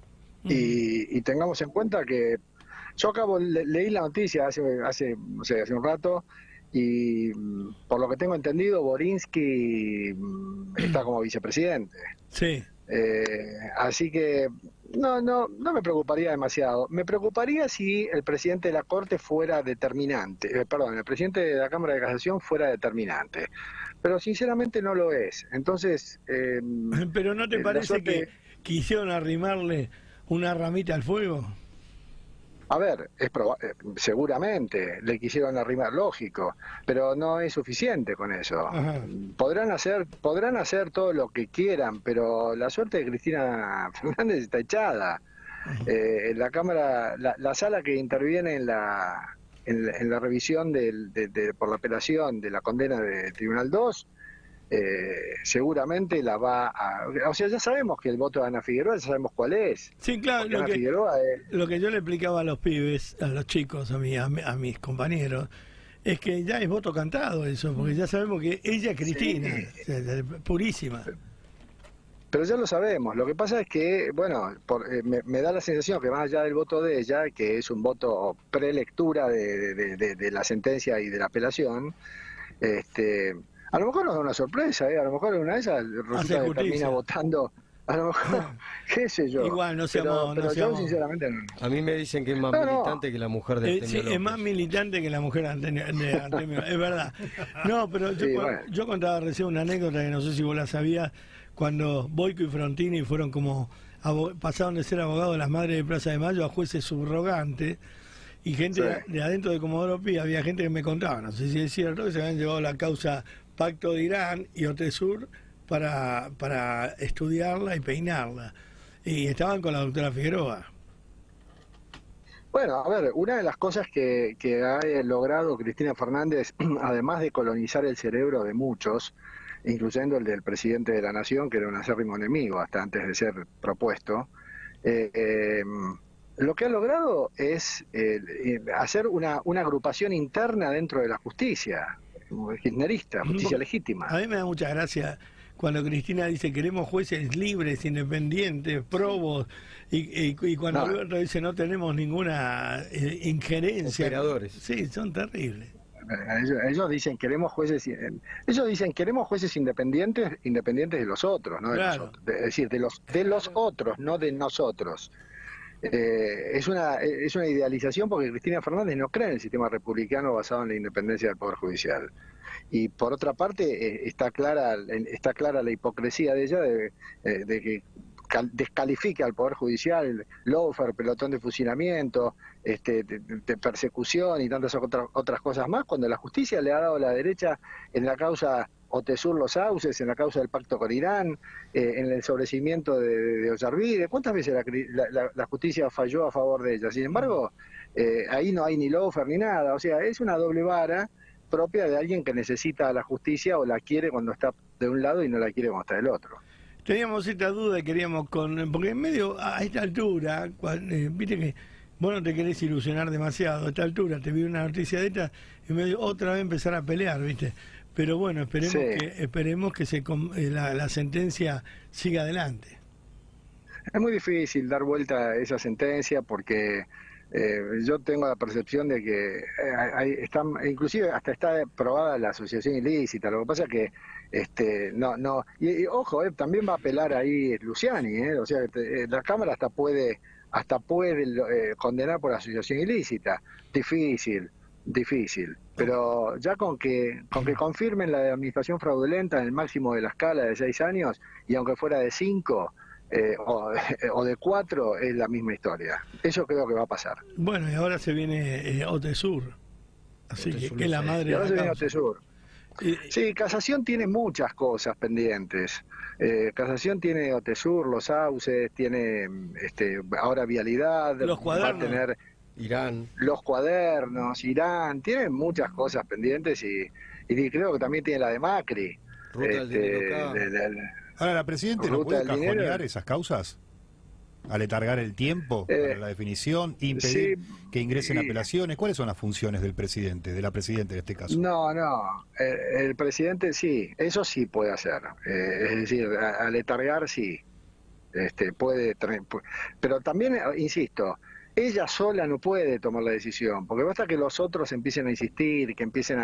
Y tengamos en cuenta que yo leí la noticia hace un rato, y por lo que tengo entendido, Borinsky está como vicepresidente. Sí. Así que no me preocuparía demasiado. Me preocuparía si el presidente de la Corte fuera determinante, el presidente de la Cámara de Casación fuera determinante. Pero sinceramente no lo es. Entonces, ¿pero no te parece que quisieron arrimarle una ramita al fuego? A ver, seguramente le quisieron arrimar, lógico, pero no es suficiente con eso. Ajá. Podrán hacer todo lo que quieran, pero la suerte de Cristina Fernández está echada. La Cámara, la sala que interviene en la revisión por la apelación de la condena de Tribunal 2, seguramente la va a... O sea, ya sabemos que el voto de Ana Figueroa, ya sabemos cuál es. Sí, claro, lo que yo le explicaba a los pibes, a los chicos, a mis compañeros, es que ya es voto cantado eso, porque ya sabemos que ella es Cristina, sí. O sea, purísima. Pero ya lo sabemos. Lo que pasa es que, bueno, me da la sensación que más allá del voto de ella, que es un voto prelectura de la sentencia y de la apelación, a lo mejor nos da una sorpresa, a lo mejor una de esas resulta que termina votando, a lo mejor, qué sé yo. Igual, no pero seamos... yo sinceramente no. A mí me dicen que es más militante que la mujer de Artemio sí, López. es más militante que la mujer de Artemio, es verdad. No, pero yo contaba recién una anécdota que no sé si vos la sabías, cuando Boico y Frontini fueron pasaron de ser abogados de las Madres de Plaza de Mayo a jueces subrogantes, y gente de adentro de Comodoro Pi, había gente que me contaba, no sé si es cierto, que se habían llevado la causa Pacto de Irán y Otesur para estudiarla y peinarla. Y estaban con la doctora Figueroa. Bueno, a ver, una de las cosas que ha logrado Cristina Fernández, además de colonizar el cerebro de muchos, incluyendo el del presidente de la Nación, que era un acérrimo enemigo hasta antes de ser propuesto, lo que ha logrado es hacer una agrupación interna dentro de la justicia, kirchnerista, justicia legítima. A mí me da mucha gracia cuando Cristina dice queremos jueces libres, independientes, probos, y cuando Alberto dice no tenemos ninguna injerencia. Operadores. Sí, son terribles. Ellos dicen queremos jueces independientes de los otros, no de nosotros. Es decir, de los otros, no de nosotros. Es una idealización porque Cristina Fernández no cree en el sistema republicano basado en la independencia del Poder Judicial. Y por otra parte está clara la hipocresía de ella de que descalifica al Poder Judicial, lawfare, pelotón de fusilamiento, de persecución y tantas otras cosas más, cuando la justicia le ha dado la derecha en la causa Otesur Los Sauces, en la causa del pacto con Irán, en el sobreseimiento de Ollarvide. ¿Cuántas veces la justicia falló a favor de ella? Sin embargo, ahí no hay ni lawfare ni nada. O sea, es una doble vara propia de alguien que necesita la justicia o la quiere cuando está de un lado y no la quiere cuando está del otro. Teníamos esta duda y queríamos porque en medio, a esta altura, viste que vos no te querés ilusionar demasiado, a esta altura te vi una noticia de esta y medio otra vez empezar a pelear, viste. Pero bueno, esperemos que la sentencia siga adelante. Es muy difícil dar vuelta a esa sentencia porque yo tengo la percepción de que inclusive hasta está probada la asociación ilícita. Lo que pasa es que ojo, también va a apelar ahí Luciani, o sea, la Cámara hasta puede condenar por asociación ilícita. Difícil, pero ya con que confirmen la administración fraudulenta en el máximo de la escala de 6 años, y aunque fuera de 5 o de 4, es la misma historia. Eso creo que va a pasar. Bueno, y ahora se viene Otesur. Así que es la madre y ahora de se la viene causa. Otesur. Sí, Casación tiene muchas cosas pendientes. Casación tiene Otesur, los sauces, tiene ahora Vialidad, Los cuadernos. va a tener Irán. los cuadernos, Irán, tiene muchas cosas pendientes y creo que también tiene la de Macri. Ruta del dinero acá. Ahora, ¿la Presidente no Ruta puede del dinero. cajonear esas causas? ¿Aletargar el tiempo para la definición? ¿Impedir que ingresen apelaciones? ¿Cuáles son las funciones del Presidente, de la Presidenta en este caso? No, el presidente sí, eso sí puede hacer. Es decir, aletargar sí, puede, pero también, insisto, ella sola no puede tomar la decisión, porque basta que los otros empiecen a insistir, que empiecen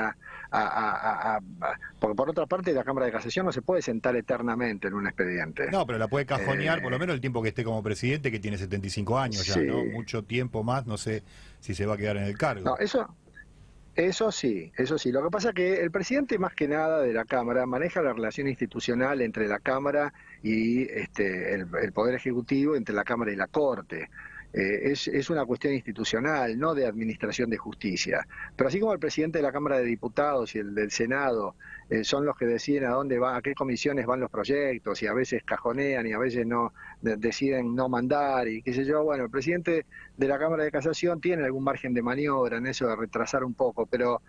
porque por otra parte la Cámara de Casación no se puede sentar eternamente en un expediente. No, pero la puede cajonear por lo menos el tiempo que esté como presidente, que tiene 75 años ya, Sí. ¿no? Mucho tiempo más, no sé si se va a quedar en el cargo. No, eso sí, eso sí. Lo que pasa es que el presidente más que nada de la Cámara maneja la relación institucional entre la Cámara y el Poder Ejecutivo, entre la Cámara y la Corte. Es una cuestión institucional, no de administración de justicia. Pero así como el presidente de la Cámara de Diputados y el del Senado son los que deciden a dónde va, a qué comisiones van los proyectos, y a veces cajonean y a veces no deciden no mandar y qué sé yo, bueno, el presidente de la Cámara de Casación tiene algún margen de maniobra en eso de retrasar un poco, pero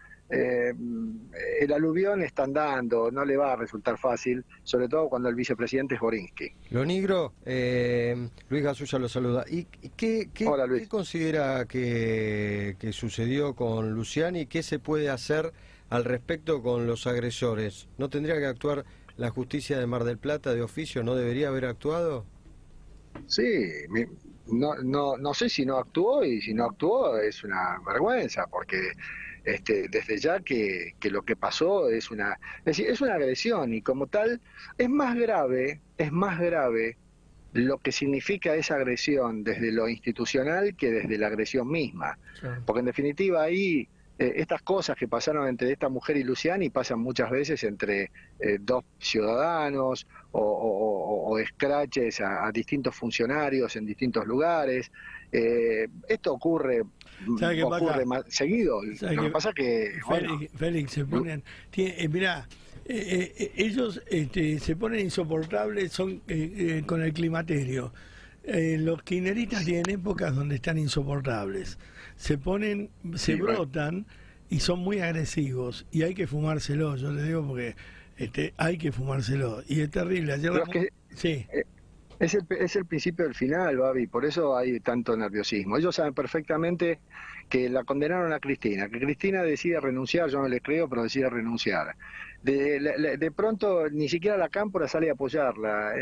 el aluvión está andando, no le va a resultar fácil, sobre todo cuando el vicepresidente es Borinsky. Lo Nigro, Luis Gasulla lo saluda. ¿Y qué considera que sucedió con Luciani? ¿Qué se puede hacer al respecto con los agresores? ¿No tendría que actuar la justicia de Mar del Plata de oficio? ¿No debería haber actuado? Sí, no sé si no actuó, y si no actuó es una vergüenza, porque desde ya que lo que pasó es una agresión, y como tal es más grave lo que significa esa agresión desde lo institucional que desde la agresión misma. Claro. Porque en definitiva ahí estas cosas que pasaron entre esta mujer y Luciani pasan muchas veces entre dos ciudadanos o escraches a distintos funcionarios en distintos lugares. Esto ocurre más seguido. Lo que pasa es que Félix, se ponen, mirá, ellos se ponen insoportables con el climaterio. Los kirchneristas tienen épocas donde están insoportables, se brotan y son muy agresivos, y hay que fumárselo, yo les digo, porque hay que fumárselo, y es terrible. Ayer sí. Es el principio del final, Babi, por eso hay tanto nerviosismo. Ellos saben perfectamente que la condenaron a Cristina, que Cristina decide renunciar, yo no le creo, pero decide renunciar. De pronto ni siquiera la Cámpora sale a apoyarla,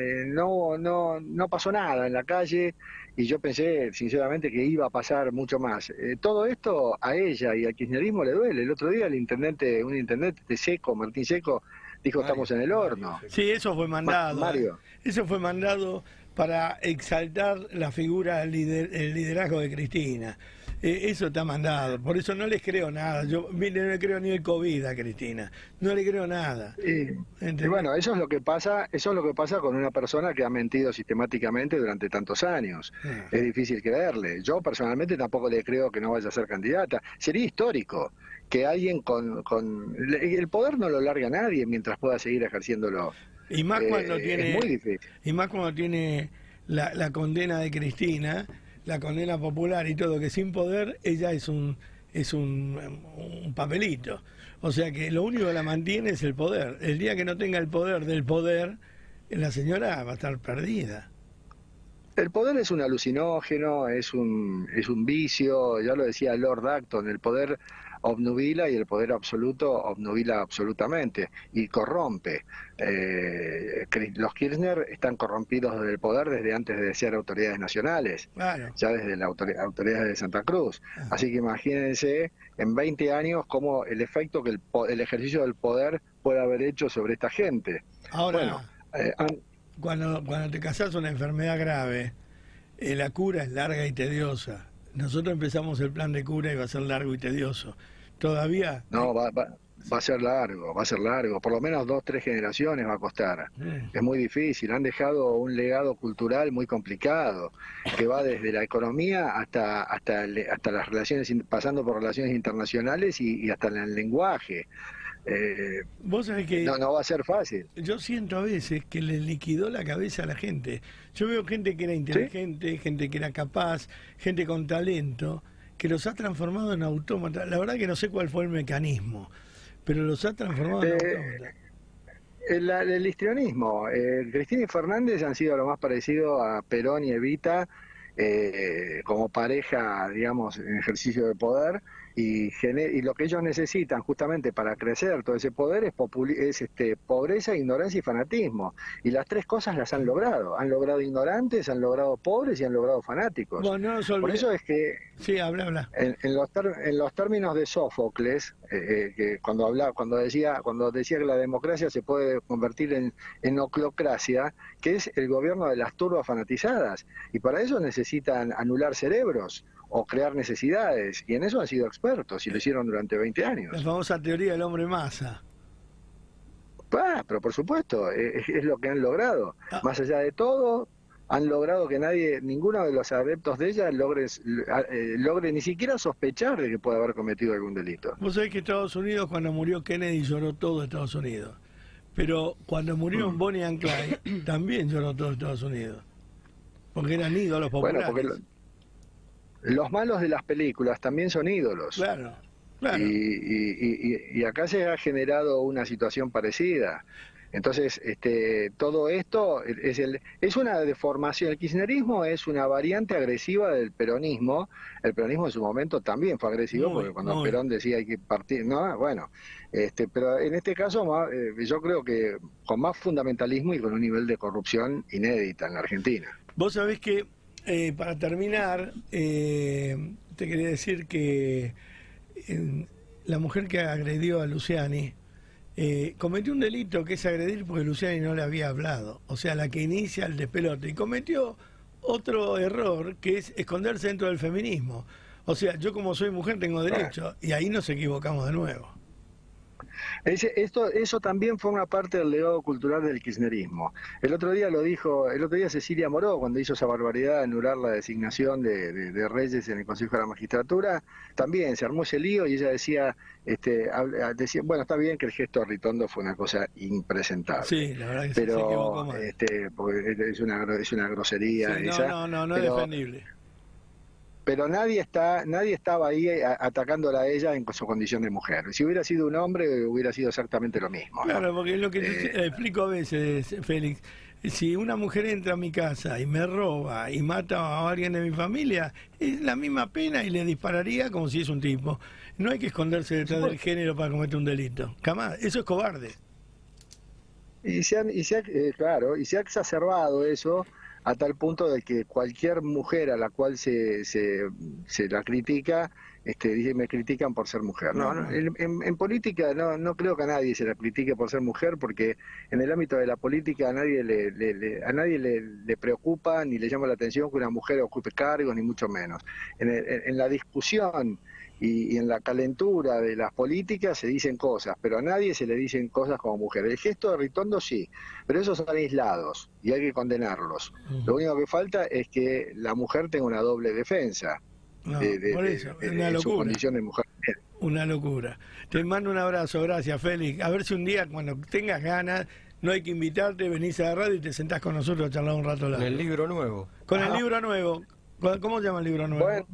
no pasó nada en la calle, y yo pensé sinceramente que iba a pasar mucho más. Todo esto a ella y al kirchnerismo le duele. El otro día un intendente de Seco, Martín Seco, dijo: estamos en el horno. Sí, eso fue mandado. Mario. Eso fue mandado para exaltar la figura, el liderazgo de Cristina. Eso está mandado. Por eso no les creo nada. Yo no le creo ni el COVID a Cristina. No le creo nada. Y bueno, eso es lo que pasa con una persona que ha mentido sistemáticamente durante tantos años. Es difícil creerle. Yo personalmente tampoco le creo que no vaya a ser candidata. Sería histórico que alguien con el poder no lo larga nadie mientras pueda seguir ejerciéndolo. Y más cuando tiene, es muy difícil. Y más cuando tiene la condena de Cristina, la condena popular y todo, que sin poder ella es un papelito. O sea que lo único que la mantiene es el poder. El día que no tenga el poder del poder, la señora va a estar perdida. El poder es un alucinógeno, es un vicio, ya lo decía Lord Acton, el poder obnubila y el poder absoluto obnubila absolutamente y corrompe. Los Kirchner están corrompidos del poder desde antes de ser autoridades nacionales, claro, ya desde las autoridades de Santa Cruz. Así que imagínense en 20 años cómo el efecto que el ejercicio del poder puede haber hecho sobre esta gente. Ahora, cuando te casás una enfermedad grave, la cura es larga y tediosa. Nosotros empezamos el plan de cura y va a ser largo y tedioso. Todavía... No, va a ser largo, por lo menos 2, 3 generaciones va a costar. Es muy difícil, han dejado un legado cultural muy complicado, que va desde la economía hasta las relaciones, pasando por relaciones internacionales y hasta el lenguaje. Vos sabés que no va a ser fácil. yo siento a veces que le liquidó la cabeza a la gente. Yo veo gente que era inteligente, gente que era capaz, gente con talento, que los ha transformado en autómatas. La verdad que no sé cuál fue el mecanismo, pero los ha transformado en autómatas. El histrionismo. Cristina y Fernández han sido lo más parecido a Perón y Evita como pareja, digamos, en ejercicio de poder, y lo que ellos necesitan justamente para crecer todo ese poder es pobreza, ignorancia y fanatismo. Y las 3 cosas las han logrado. Han logrado ignorantes, han logrado pobres y han logrado fanáticos. Bueno, por eso es que sí, habla. En los términos de Sófocles, que cuando decía que la democracia se puede convertir en oclocracia, que es el gobierno de las turbas fanatizadas, y para eso necesitan anular cerebros o crear necesidades, y en eso han sido expertos y lo hicieron durante 20 años. La famosa teoría del hombre masa. Pero por supuesto, es lo que han logrado. Más allá de todo, han logrado que ninguno de los adeptos de ella logre ni siquiera sospechar de que puede haber cometido algún delito. Vos sabés que Estados Unidos, cuando murió Kennedy, lloró todo Estados Unidos. Pero cuando murió Bonnie and Clyde, también lloró todo Estados Unidos. Porque eran ídolos populares. Bueno, porque los malos de las películas también son ídolos. Claro. Y acá se ha generado una situación parecida. Entonces, todo esto es una deformación. El kirchnerismo es una variante agresiva del peronismo. El peronismo en su momento también fue agresivo, porque cuando Perón decía hay que partir, no, bueno, pero en este caso yo creo que con más fundamentalismo y con un nivel de corrupción inédita en la Argentina. Vos sabés que para terminar, te quería decir que la mujer que agredió a Luciani cometió un delito que es agredir porque Luciani no le había hablado, o sea, la que inicia el despelote, y cometió otro error que es esconderse dentro del feminismo. O sea, yo como soy mujer tengo derecho, y ahí nos equivocamos de nuevo. Eso también forma parte del legado cultural del kirchnerismo. El otro día Cecilia Moró, cuando hizo esa barbaridad de anular la designación de Reyes en el Consejo de la Magistratura, también se armó ese lío y ella decía, bueno, está bien que el gesto de Ritondo fue una cosa impresentable. Sí, la verdad que pero, se equivocó mal. Porque es una grosería. Sí, esa, no es defendible. Pero nadie estaba ahí atacándola a ella en su condición de mujer. Si hubiera sido un hombre, hubiera sido exactamente lo mismo, ¿no? Claro, porque es lo que yo explico a veces, Félix. Si una mujer entra a mi casa y me roba y mata a alguien de mi familia, es la misma pena y le dispararía como si es un tipo. No hay que esconderse detrás del género para cometer un delito. Jamás. Eso es cobarde. Y se ha exacerbado eso a tal punto de que cualquier mujer a la cual se la critica, dice, me critican por ser mujer. En política no creo que a nadie se la critique por ser mujer, porque en el ámbito de la política a nadie le preocupa ni le llama la atención que una mujer ocupe cargos, ni mucho menos. En la discusión y en la calentura de las políticas se dicen cosas, pero a nadie se le dicen cosas como mujer. El gesto de Ritondo sí, pero esos son aislados y hay que condenarlos. Lo único que falta es que la mujer tenga una doble defensa de su condición de mujer. Una locura. Te mando un abrazo, gracias, Félix. A ver si un día, cuando tengas ganas, no hay que invitarte, venís a la radio y te sentás con nosotros a charlar un rato largo. Con el libro nuevo. Con el libro nuevo. ¿Cómo se llama el libro nuevo? Bueno,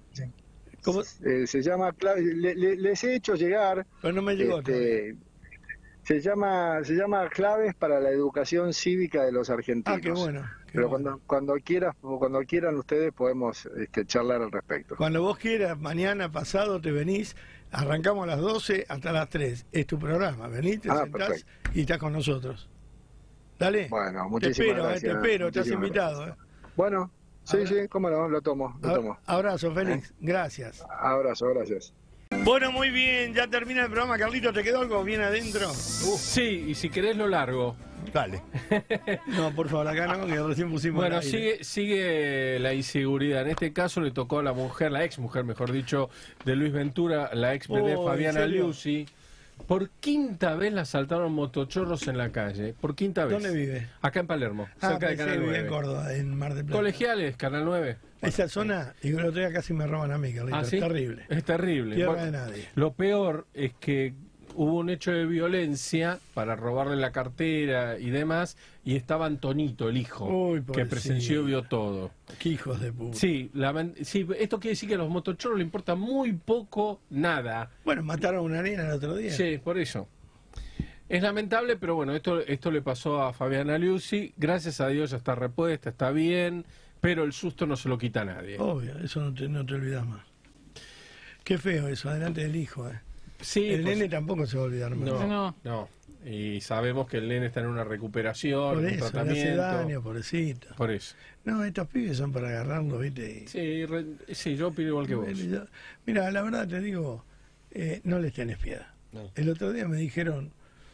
se llama, les he hecho llegar, pero no me llegó se llama Claves para la Educación Cívica de los Argentinos. Qué bueno. Pero cuando quieran ustedes podemos charlar al respecto. Cuando vos quieras, mañana, pasado, te venís, arrancamos a las 12 hasta las 3. Es tu programa, venís, te sentás perfecto. Y estás con nosotros. Dale. Bueno, muchísimas gracias. Te espero, estás invitado. Bueno. Sí, cómo no, lo tomo. Abrazo, Félix, gracias. Abrazo, gracias. Bueno, muy bien, ya termina el programa. Carlito, ¿te quedó algo bien adentro? Sí, y si querés lo largo. Dale. No, por favor, acá no, que recién pusimos. Bueno, sigue la inseguridad. En este caso le tocó a la mujer, la ex mujer, mejor dicho, de Luis Ventura, la ex PD Fabiana Liuzzi. Por quinta vez la asaltaron motochorros en la calle. Por quinta vez. ¿Dónde vive? Acá en Palermo, cerca de Canal vive 9. en Córdoba, en Mar del Plata. Colegiales, Canal 9. Esa zona, y el otro día casi me roban a mí, Carlito. ¿Ah, sí? Es terrible. Es terrible. Tierra Bueno, de nadie. lo peor es que hubo un hecho de violencia para robarle la cartera y demás, y estaba Antonito, el hijo, Uy, que pobrecito. presenció y vio todo. Qué hijos de puta. Sí, sí, esto quiere decir que a los motochorros le importa muy poco nada. Bueno, mataron a una nena el otro día. Sí, por eso. Es lamentable, pero bueno, esto le pasó a Fabiana Liuzzi. Gracias a Dios ya está repuesta, está bien, pero el susto no se lo quita a nadie. Obvio, eso no te olvidas más. Qué feo eso, adelante del hijo. Sí, el pues, nene tampoco se va a olvidar más. no. Y sabemos que el nene está en una recuperación, Por un eso, le hace tratamiento. daño, pobrecito. Por eso. No, estos pibes son para agarrarlos, ¿viste? Sí, yo opino igual que vos. Mira, la verdad te digo, no les tenés piedad. No. El otro día me dijeron,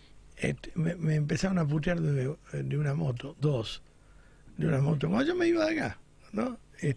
me empezaron a putear de una moto, de una moto. Cuando yo me iba de acá, ¿no?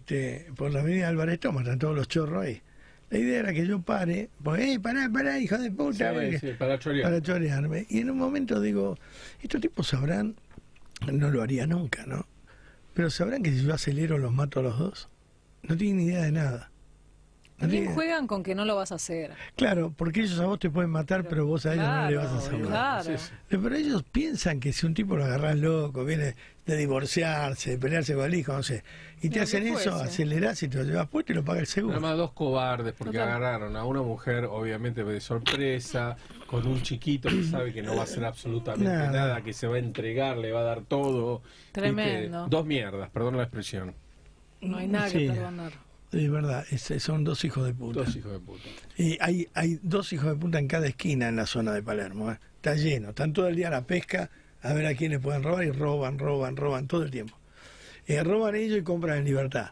Por la avenida Álvarez Thomas, están todos los chorros ahí. La idea era que yo pare, porque, pará, hijo de puta, para chorear. para chorearme. Y en un momento digo, estos tipos sabrán, no lo haría nunca, ¿no? Pero sabrán que si yo acelero los mato a los dos. No tienen ni idea de nada. También juegan con que no lo vas a hacer. Claro, porque ellos a vos te pueden matar, pero vos a ellos no le vas a hacer nada. Claro. Pero ellos piensan que si un tipo lo agarrás loco, viene de divorciarse, de pelearse con el hijo, no sé, y te hacen eso, acelerás y te lo llevas puesto y lo paga el seguro. Nada más dos cobardes, porque agarraron a una mujer, obviamente de sorpresa, con un chiquito que sabe que no va a hacer absolutamente nada, que se va a entregar, le va a dar todo. Tremendo. ¿Viste? Dos mierdas, perdón la expresión. No hay nada que perdonar. Es verdad, son dos hijos de puta. Dos hijos de puta. Y hay dos hijos de puta en cada esquina en la zona de Palermo. Está lleno, están todo el día a la pesca a ver a quiénes pueden robar y roban todo el tiempo. Roban ellos y compran en libertad.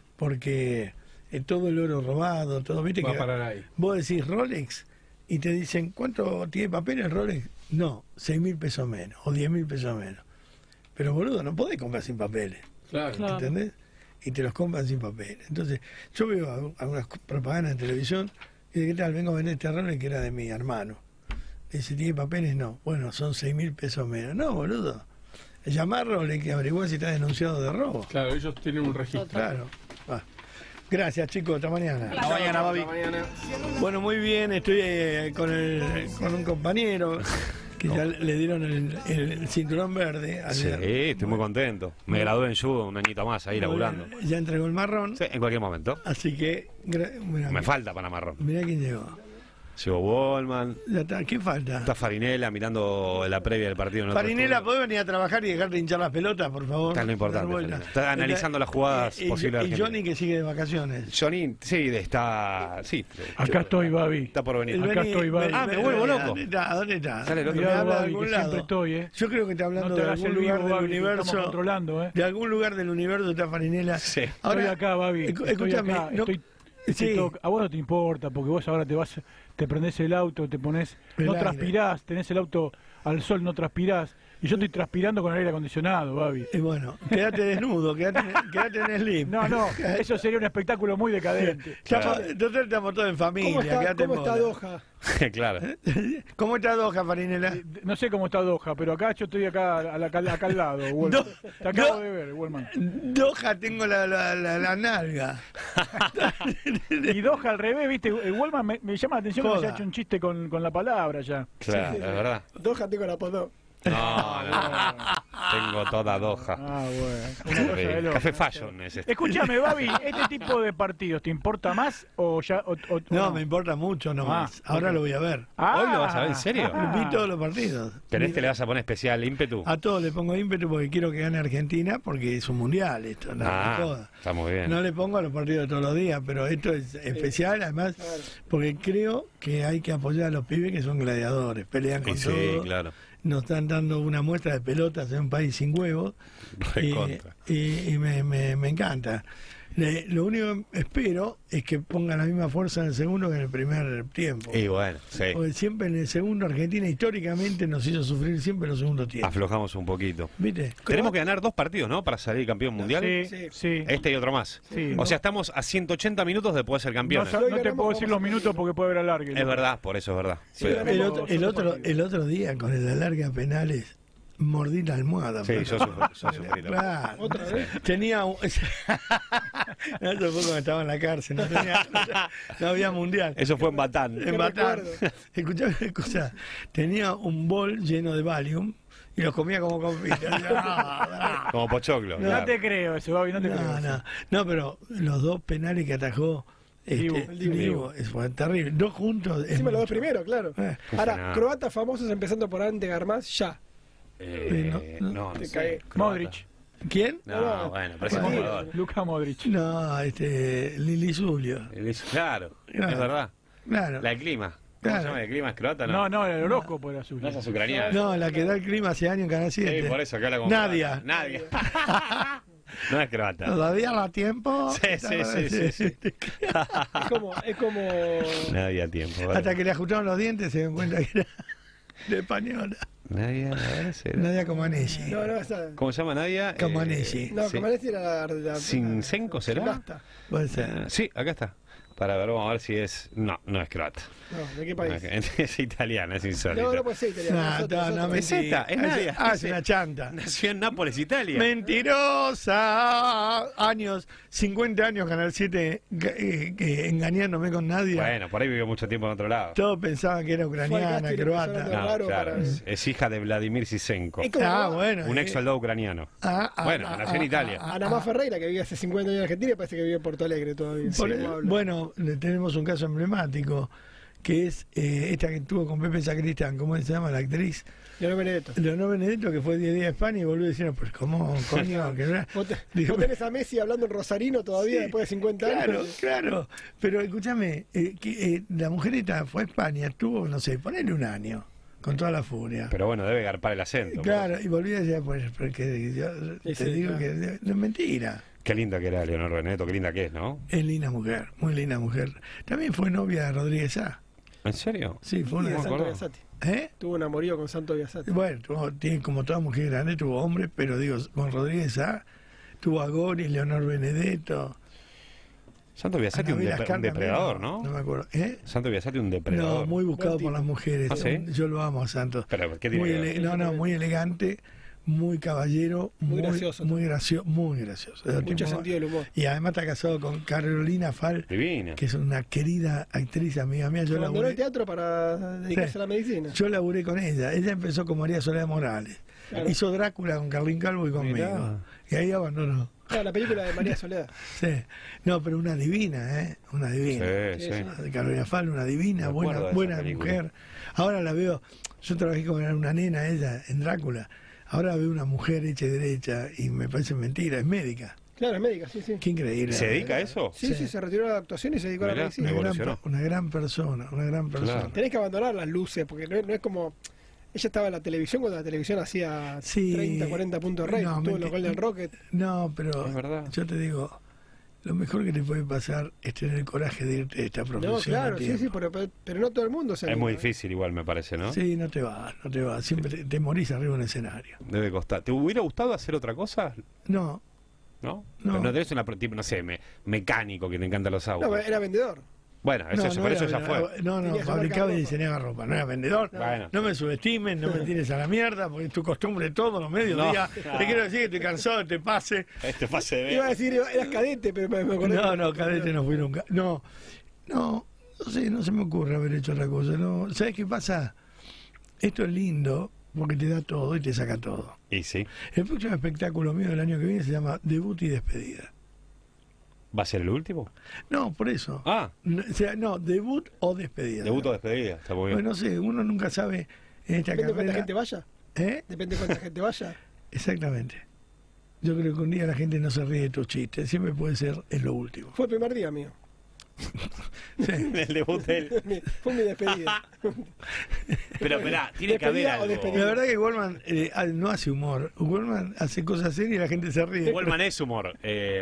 Porque todo el oro robado, todo, viste, Va que a parar ahí. vos decís Rolex y te dicen, ¿cuánto tiene papel el Rolex? No, 6.000 pesos menos o 10.000 pesos menos. Pero boludo, no podés comprar sin papeles. Claro. ¿Entendés? Y te los compran sin papel. Entonces, yo veo algunas propagandas en televisión y de qué tal, vengo a vender este Rolex que era de mi hermano. Dice, ¿tiene papeles? No. Bueno, son 6.000 pesos menos. No, boludo. Llamarlo, le que averiguar si está denunciado de robo. Claro, ellos tienen un registro. Claro. Gracias, chicos. Hasta mañana. Hasta mañana, Babi. Bueno, muy bien. Estoy con un compañero que ya le dieron el cinturón verde. Ayer. Sí, estoy muy contento. Me gradué en judo un añito más ahí laburando. Ya entregó el marrón. Sí, en cualquier momento. Así que... Me falta para marrón. Mirá quién llegó. Llegó Wallman. Ya está. ¿Qué falta? Está Farinela mirando la previa del partido. Farinela, ¿podés venir a trabajar y dejarte hinchar las pelotas, por favor? Está lo importante. Está analizando las jugadas posibles. Y Johnny, que sigue de vacaciones. Johnny, sí, está... Sí. Acá estoy, Babi. Está por venir. Acá estoy, Babi. Me vuelvo loco. ¿A dónde está? Sale el otro. Me habla de Babi, algún que lado. siempre estoy, Yo creo que está hablando no te de hagas algún el lugar vivo, del Babi, que universo. estamos controlando, De algún lugar del universo está Farinela. Sí. Ahora, estoy acá, Babi. Escúchame. A vos no te importa, porque vos ahora te prendés el auto, te pones, no transpirás, tenés el auto al sol, no transpirás. Y yo estoy transpirando con el aire acondicionado, Babi. Y bueno, quédate desnudo, quédate en slip. No, eso sería un espectáculo muy decadente. Nosotros estamos todos en familia. ¿Cómo está Doha? Claro. ¿Cómo está Doha, Farinela? No sé cómo está Doha, pero acá yo estoy acá al lado, Wallman. Te acabo de ver, Wallman. Doha tengo la nalga. Y Doha al revés, ¿viste? El Wallman me llama la atención que se ha hecho un chiste con la palabra ya. Claro, es verdad. Doha tengo la podó. No. Tengo toda Doha. Bueno. Café Fashion es este. Escúchame, Babi, ¿este tipo de partidos te importa más o ya? No, me importa mucho nomás. Ahora lo voy a ver. ¿Hoy lo vas a ver? ¿En serio? Vi todos los partidos. ¿Pero le vas a poner especial ímpetu? A todos le pongo ímpetu porque quiero que gane Argentina, porque es un mundial esto. Está muy bien. No le pongo a los partidos todos los días, pero esto es especial, además, porque creo que hay que apoyar a los pibes que son gladiadores, pelean con todo. Claro. Nos están dando una muestra de pelotas en un país sin huevos y me encanta. Lo único que espero es que pongan la misma fuerza en el segundo que en el primer tiempo. Y bueno, sí. Porque siempre en el segundo Argentina históricamente nos hizo sufrir siempre los segundos tiempos. Aflojamos un poquito. ¿Viste? Tenemos que ganar 2 partidos, ¿no? Para salir campeón mundial. Sí. Este y otro más. Sí. O sea, estamos a 180 minutos de poder ser campeones. No te puedo decir los minutos porque puede haber alargue. Es verdad, por eso es verdad. Sí, Pero- El otro día con el alargue a penales mordí la almohada. Sí, yo sufrí. Claro. ¿Otra vez? Tenía un... Eso fue cuando estaba en la cárcel, no había mundial. Eso fue en Batán. En Batán. Escuchame una cosa, tenía un bol lleno de Valium y los comía como confites. Como pochoclo. No, No claro. te creo eso, Babi, no te creo. No, pero los dos penales que atajó Dibu. Dibu, fue terrible. Dos juntos. Encima los dos primeros, claro. Ahora, No. croatas famosos empezando por Ante Garmaz, ya. No, Te sé. cagué. Modric. ¿Quién? No, bueno, parece un jugador. Luka Modric. No, Lili Zulio. Claro, Claro. es verdad. Claro. La de clima. ¿Cómo Claro. se llama? ¿El clima es croata? No, el horóscopo era suyo. No, esa es ucraniana. No, la que da el clima hace años en Canal 7. Sí, por eso, que habla como Nadia. croata. Nadia. No es croata. ¿Todavía la tiempo? Sí. Es como Nadia a tiempo. vale. Hasta que le ajustaron los dientes se dieron cuenta que era de española. Nadia, a ver, será. Nadia Comaneci. No, esa. ¿Cómo se llama Nadia? Comaneci. No, sí. Comaneci era la ¿Sinsenko será? Basta. Puede ser. Sí, acá está. Para ver, vamos a ver si es... No, no es croata. No, ¿de qué país? Es italiana, es insólito. No puede ser italiano. Es esta, es Nadia. Es una chanta. Nació en Nápoles, Italia. Mentirosa. 50 años Canal 7 engañándome con Nadia. Bueno, por ahí vivió mucho tiempo en otro lado. Todos pensaban que era ucraniana, croata. No, claro, es hija de Vladimir Sisenko. Bueno. Un ex soldado ucraniano. Bueno, nació en Italia. Ana Más Ferreira, que vive hace 50 años en Argentina, parece que vive en Porto Alegre todavía. Bueno, tenemos un caso emblemático, que es esta que tuvo con Pepe Sacristán, ¿cómo se llama la actriz? Leonor Benedetto, que fue 10 días a España y volvió diciendo, pues ¿cómo, coño? Que no era? ¿Vos tenés a Messi hablando en rosarino todavía después de 50 años? Claro, pero escúchame, la mujer esta fue a España, estuvo, no sé, ponele un año, con toda la furia. Pero bueno, debe garpar el acento. Claro, y volví a decir, pues, porque yo te digo que no es mentira. Qué linda que era Leonor Benedetto, qué linda que es, ¿no? Es linda mujer, muy linda mujer. También fue novia de Rodríguez Sá. ¿En serio? Sí, fue Y de una... Santo Biasati. Tuvo un amorío con Santo Biasati. Bueno, tiene como toda mujer grande, tuvo hombres, pero digo, con Rodríguez Sá, tuvo a Gori, Leonor Benedetto. Santo Biasati, un depredador, ¿no? No me acuerdo. Santo Biasati, un depredador. No, muy buscado por las mujeres. ¿Ah, sí? Yo lo amo a Santos. Pero, ¿qué tiene muy que ver? muy elegante, muy caballero, Muy gracioso. muy gracioso. Mucho sentido del humor. Y además está casado con Carolina Fall, Divina. que es una querida actriz amiga mía. Yo Abandonó el laburé, teatro para dedicarse a la medicina. yo laburé con ella. Ella empezó con María Soledad Morales. Claro. Hizo Drácula con Carlín Calvo y conmigo. Mirá. Y ahí abandonó. Claro, la película de María Soledad. Sí. No, pero una divina, ¿eh? Una divina. Sí, sí. Carolina Fall, una divina, Me acuerdo de esa buena película. mujer. Ahora la veo, yo trabajé con una nena, ella, en Drácula. Ahora veo una mujer hecha y derecha y me parece mentira, es médica. Claro, es médica, sí, sí. Qué increíble. ¿Se dedica a eso? Sí, se retiró de la actuación y se dedicó a la Mirá, medicina. Una gran persona, una gran persona. Claro. Tenés que abandonar las luces, porque no es como... Ella estaba en la televisión cuando la televisión hacía Sí. 30, 40 puntos de rating, No, estuvo en los Golden Rocket. No, pero Es verdad. yo te digo, lo mejor que te puede pasar es tener el coraje de irte de esta profesión. No, claro, a sí, tiempo. sí, pero no todo el mundo se Es anima, muy ¿eh? difícil igual, me parece, ¿no? Sí, no te va. Siempre te morís arriba de un escenario. Debe costar. ¿Te hubiera gustado hacer otra cosa? No, ¿No? No. No tenés una tipo, no sé, mecánico que te encantan los autos. No, era vendedor. Bueno, eso, no, por eso era- ya fue. No, Tenía que fabricaba marcar y ropa. diseñaba ropa, no era vendedor. Bueno. No me subestimen, no me tires a la mierda, porque es tu costumbre todos los mediodías. No. Te quiero decir que estoy cansado de te pase. Este pase de Iba a decir, eras cadete, pero me acordé. No, cadete no fui nunca. No sé, no se me ocurre haber hecho otra cosa. No, ¿sabes qué pasa? Esto es lindo porque te da todo y te saca todo. Y sí. El próximo espectáculo mío del año que viene se llama Debut y Despedida. ¿Va a ser el último? No, por eso. Ah, O sea, no, debut o despedida. debut o despedida. Está muy bien. Pues no sé, uno nunca sabe en esta Depende de cuánta carrera. gente vaya. ¿Eh? Depende de cuánta gente vaya. Exactamente. Yo creo que un día la gente no se ríe de tus chistes. Siempre puede ser en lo último. Fue el primer día mío. Sí. El debut de él. Fue mi despedida. Pero esperá, tiene que haber algo. La verdad que Goldman no hace humor. Goldman hace cosas serias y la gente se ríe. Goldman es humor.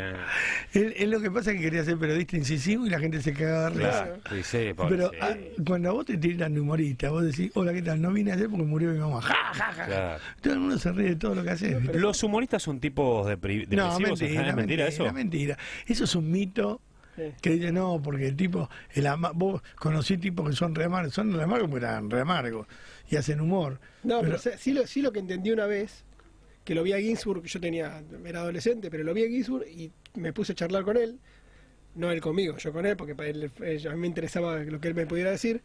Él lo que pasa es que quería ser periodista incisivo y la gente se cagaba de risa. Claro, sí, pero cuando a vos te tiran de humorista, vos decís, hola, ¿qué tal? No vine ayer porque murió mi mamá. Ja, ja, ja. Claro. Todo el mundo se ríe de todo lo que haces. ¿Los humoristas son tipos depresivos? No, mentira, eso. Mentira. Eso es un mito. Que dice no, porque el tipo, vos conocí tipos que son re amargos porque eran re amargos y hacen humor. No, pero sí lo que entendí una vez, que lo vi a Ginsburg, yo era adolescente, pero lo vi a Ginsburg y me puse a charlar con él, no él conmigo, yo con él, porque a mí me interesaba lo que él me pudiera decir,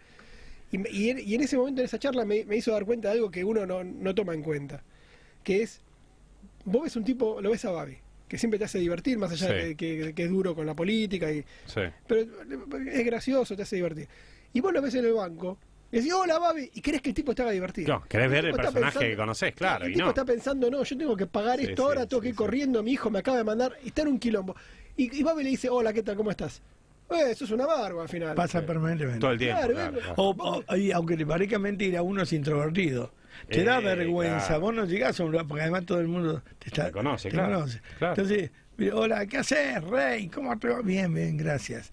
y en ese momento, en esa charla, me hizo dar cuenta de algo que uno no toma en cuenta, que es, vos ves un tipo, lo ves a Babi, que siempre te hace divertir, más allá de que es duro con la política, pero es gracioso, te hace divertir. Y vos lo ves en el banco, y decís, hola, Babi, y querés que el tipo te haga divertir. No, querés ver el personaje que conocés, claro. El tipo está pensando, no, yo tengo que pagar esto ahora, tengo que ir corriendo, mi hijo me acaba de mandar, y está en un quilombo. Y Babi le dice, hola, ¿qué tal, cómo estás? Eso es una barba al final. Pasa permanentemente. Todo el tiempo. Claro. Y aunque te parezca mentira, uno es introvertido. Te da vergüenza, claro. Vos no llegás a un lugar, porque además todo el mundo te conoce, claro. Claro. Entonces, hola, ¿qué haces, Rey? ¿Cómo te va? Bien, gracias.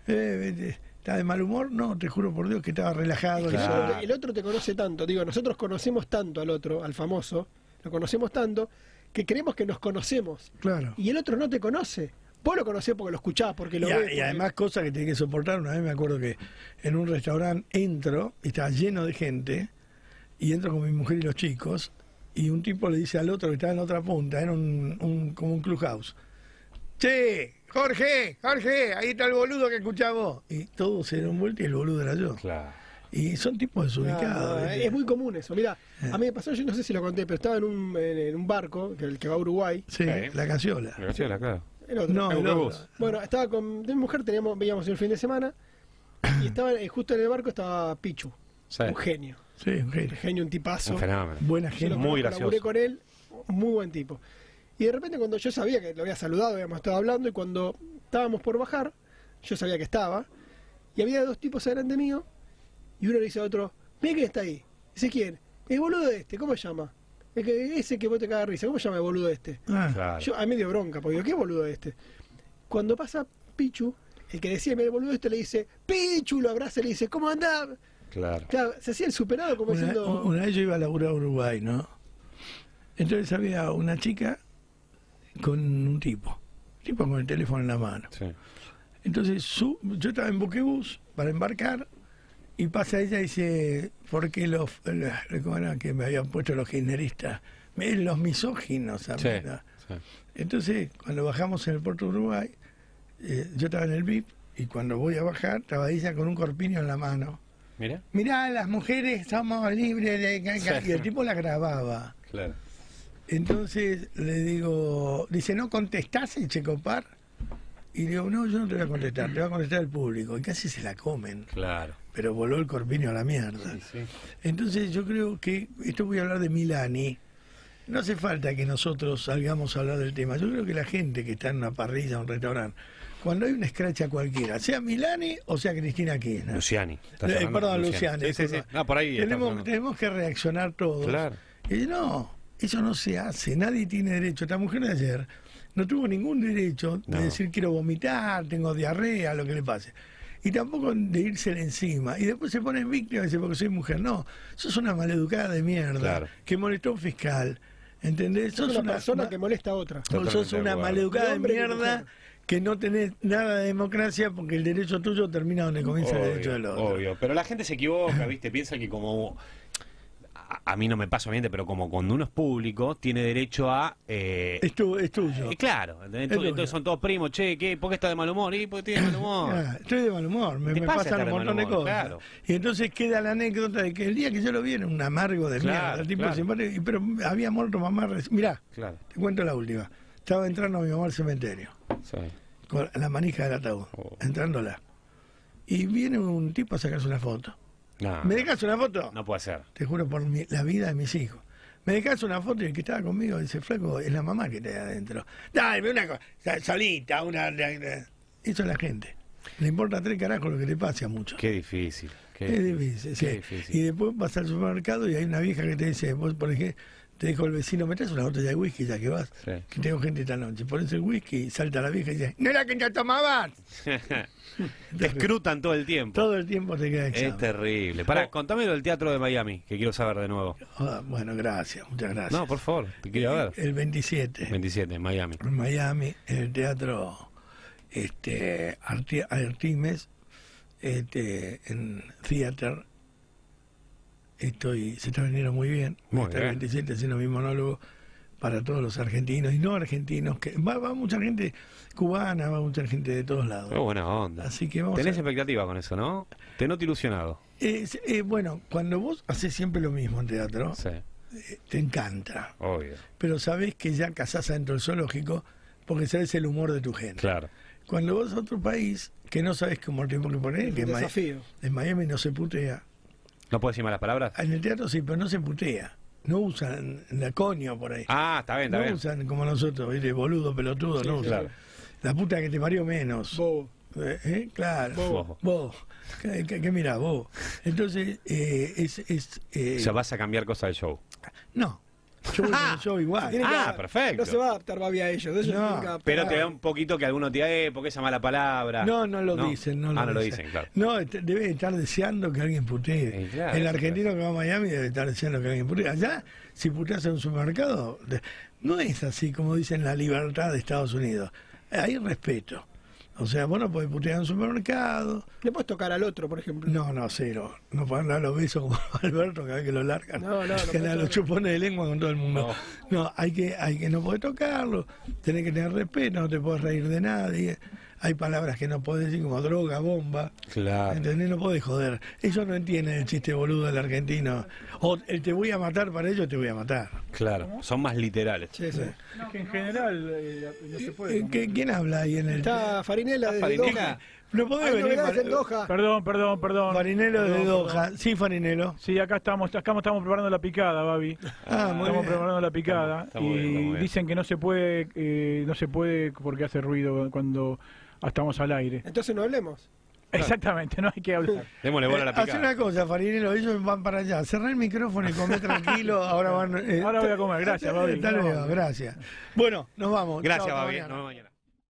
¿Estás de mal humor? No, te juro por Dios que estaba relajado. Claro. El otro te conoce tanto, digo, nosotros conocemos tanto al otro, al famoso, lo conocemos tanto, que creemos que nos conocemos. Claro. Y el otro no te conoce. Vos lo conocés porque lo escuchás, porque lo ves. Y además cosas que tenés que soportar. Una vez me acuerdo que en un restaurante entro, y estaba lleno de gente, y entro con mi mujer y los chicos, y un tipo le dice al otro que estaba en otra punta, era como un clubhouse, che, Jorge, ahí está el boludo que escuchás vos. Y todos se dieron vuelta y el boludo era yo. Claro. Y son tipos desubicados. Es muy común eso. Mirá, a mí me pasó, yo no sé si lo conté, pero estaba en un barco, el que va a Uruguay. Sí, la Casiola. La Casiola, claro. El otro. No, el otro. Bueno, estaba con mi mujer, veíamos el fin de semana, y estaba justo en el barco estaba Pichu, un genio. Sí, un genio. Un tipazo. Un fenómeno. Buena gente. Muy gracioso. Laburé con él, muy buen tipo. Y de repente cuando yo sabía que lo había saludado, habíamos estado hablando, y cuando estábamos por bajar, yo sabía que estaba, y había dos tipos adelante mío, y uno le dice a otro, mira quién está ahí. Dice, ¿quién? El boludo este, ¿cómo se llama? Ese que vos te cagas risa, ¿cómo se llama el boludo este? Claro. Yo a medio bronca, porque digo, ¿qué boludo este? Cuando pasa Pichu, el que decía, mira el boludo este, le dice, Pichu, lo abraza y le dice, ¿cómo andás? Claro. Se hacía el superado como diciendo... Una vez yo iba a laburar a Uruguay, ¿no? Entonces había una chica con un tipo con el teléfono en la mano. Sí. Entonces yo estaba en buquebús para embarcar y pasa ella y dice, ¿por qué ¿cómo era que me habían puesto los kirchneristas? Los misóginos, ¿sabes? Sí. Entonces, cuando bajamos en el puerto de Uruguay, yo estaba en el VIP y cuando voy a bajar, estaba ella con un corpiño en la mano. Mirá, las mujeres somos libres de... Y el tipo la grababa. Claro. Entonces le digo, dice, ¿no contestás el Checopar? Y digo, no, yo no te voy a contestar, te va a contestar el público. Y casi se la comen. Claro. Pero voló el corpiño a la mierda. Sí. Entonces yo creo que, esto voy a hablar de Milani, no hace falta que nosotros salgamos a hablar del tema. Yo creo que la gente que está en una parrilla, un restaurante, cuando hay una escracha cualquiera, sea Milani o sea Cristina Kirchner. Luciani. Perdón, Luciani. Sí. No, por ahí tenemos que reaccionar todos. Claro. Y no, eso no se hace. Nadie tiene derecho. Esta mujer de ayer no tuvo ningún derecho de decir quiero vomitar, tengo diarrea, lo que le pase. Y tampoco de irse encima. Y después se pone en víctima y dice, porque soy mujer. No, sos una maleducada de mierda que molestó a un fiscal. ¿Entendés? Sos una persona que molesta a otra. Sos una maleducada de mierda que no tenés nada de democracia porque el derecho tuyo termina donde comienza el derecho del otro. Obvio, pero la gente se equivoca, ¿viste? Piensa que como... A mí no me pasa bien, pero como cuando uno es público, tiene derecho a... Es tuyo. Claro, entonces son todos primos. Che, ¿por qué estás de mal humor? ¿Y por qué tienes de mal humor? Estoy de mal humor, me pasan un montón de cosas. Claro. Y entonces queda la anécdota de que el día que yo lo vi era un amargo de mierda, el tipo simpático, pero había muerto mamá. Mirá, te cuento la última. Estaba entrando mi mamá al cementerio, con la manija del ataúd, entrándola. Y viene un tipo a sacarse una foto. No, ¿Me dejas una foto? No puede ser. Te juro por la vida de mis hijos. Me dejas una foto y el que estaba conmigo dice, flaco, es la mamá que está ahí adentro. Dale, una cosa, solita, Eso es la gente. Le importa 3 carajos lo que le pase a muchos. Qué difícil. Es difícil, sí. Y después vas al supermercado y hay una vieja que te dice, vos por ejemplo, te dijo el vecino, me traes una botella de whisky ya que vas, que tengo gente esta noche. Pones el whisky y salta la vieja y dice, ¿no era que ya tomabas? Te escrutan todo el tiempo. Todo el tiempo te queda examen. Es terrible. Pará, contame lo del Teatro de Miami, que quiero saber de nuevo. Bueno, gracias, muchas gracias. No, por favor, te quiero ver. El 27. 27, en Miami. En Miami, en el Teatro Artimes, en Theater. Se está vendiendo muy bien. Está el 27 haciendo mi monólogo para todos los argentinos y no argentinos, que va mucha gente cubana, va mucha gente de todos lados. Qué buena onda. Así que vamos Tenés expectativa con eso, ¿no? Te noto ilusionado. Bueno, cuando vos haces siempre lo mismo en teatro, te encanta. Obvio. Pero sabés que ya casás adentro del zoológico porque sabés el humor de tu gente. Claro. Cuando vos a otro país que no sabés qué humor tiempo que poner, que desafío. En Miami no se putea. ¿No puedes decir malas palabras? En el teatro sí, pero no se putea. No usan la coño por ahí. Ah, está bien, está bien. No usan como nosotros, ¿viste? Boludo, pelotudo, Sí, no usan. claro. La puta que te parió menos. Bobo. Claro. Vos. ¿Qué mirás, vos? Entonces, Ya vas a cambiar cosas del show. No. Yo igual. Perfecto. No se va a adaptar Babi a ellos. Eso No, pero te da un poquito que alguno te diga, porque esa mala palabra. No lo dicen. No lo dicen, claro. No, debe estar deseando que alguien putee. Claro, el argentino que va a Miami debe estar deseando que alguien putee. Allá, si puteas en un supermercado, no es así como dicen la libertad de Estados Unidos. Hay respeto. O sea, vos no podés putear en un supermercado. ¿Le puedes tocar al otro, por ejemplo? No, cero. No podés dar los besos como Alberto cada vez que lo largan. No, que le da los chupones de lengua con todo el mundo. No, hay que no podés tocarlo. Tenés que tener respeto, no te podés reír de nadie. Hay palabras que no podés decir como droga, bomba. Claro. ¿Entendés? No podés joder. Ellos no entienden el chiste boludo del argentino. O el te voy a matar para ellos, te voy a matar. Claro, son más literales. Sí. No, que en general no se puede. ¿Quién habla ahí en el...? Está Farinela de Doha. No podés venir. Perdón. Farinelo de Doha. Sí, Farinelo. Sí, acá estamos preparando la picada, Babi. Estamos preparando la picada. Estamos bien. Dicen que no se puede porque hace ruido cuando estamos al aire. Entonces no hablemos. Exactamente, no hay que hablar. Démosle bola a la picada. Haz una cosa, Farinelo, ellos van para allá. Cerrá el micrófono y comé tranquilo. Ahora van. Ahora voy a comer, gracias, Babi. Hasta luego, gracias. Bueno, nos vamos. Gracias, Chao, hasta Babi. mañana. Nos vemos mañana.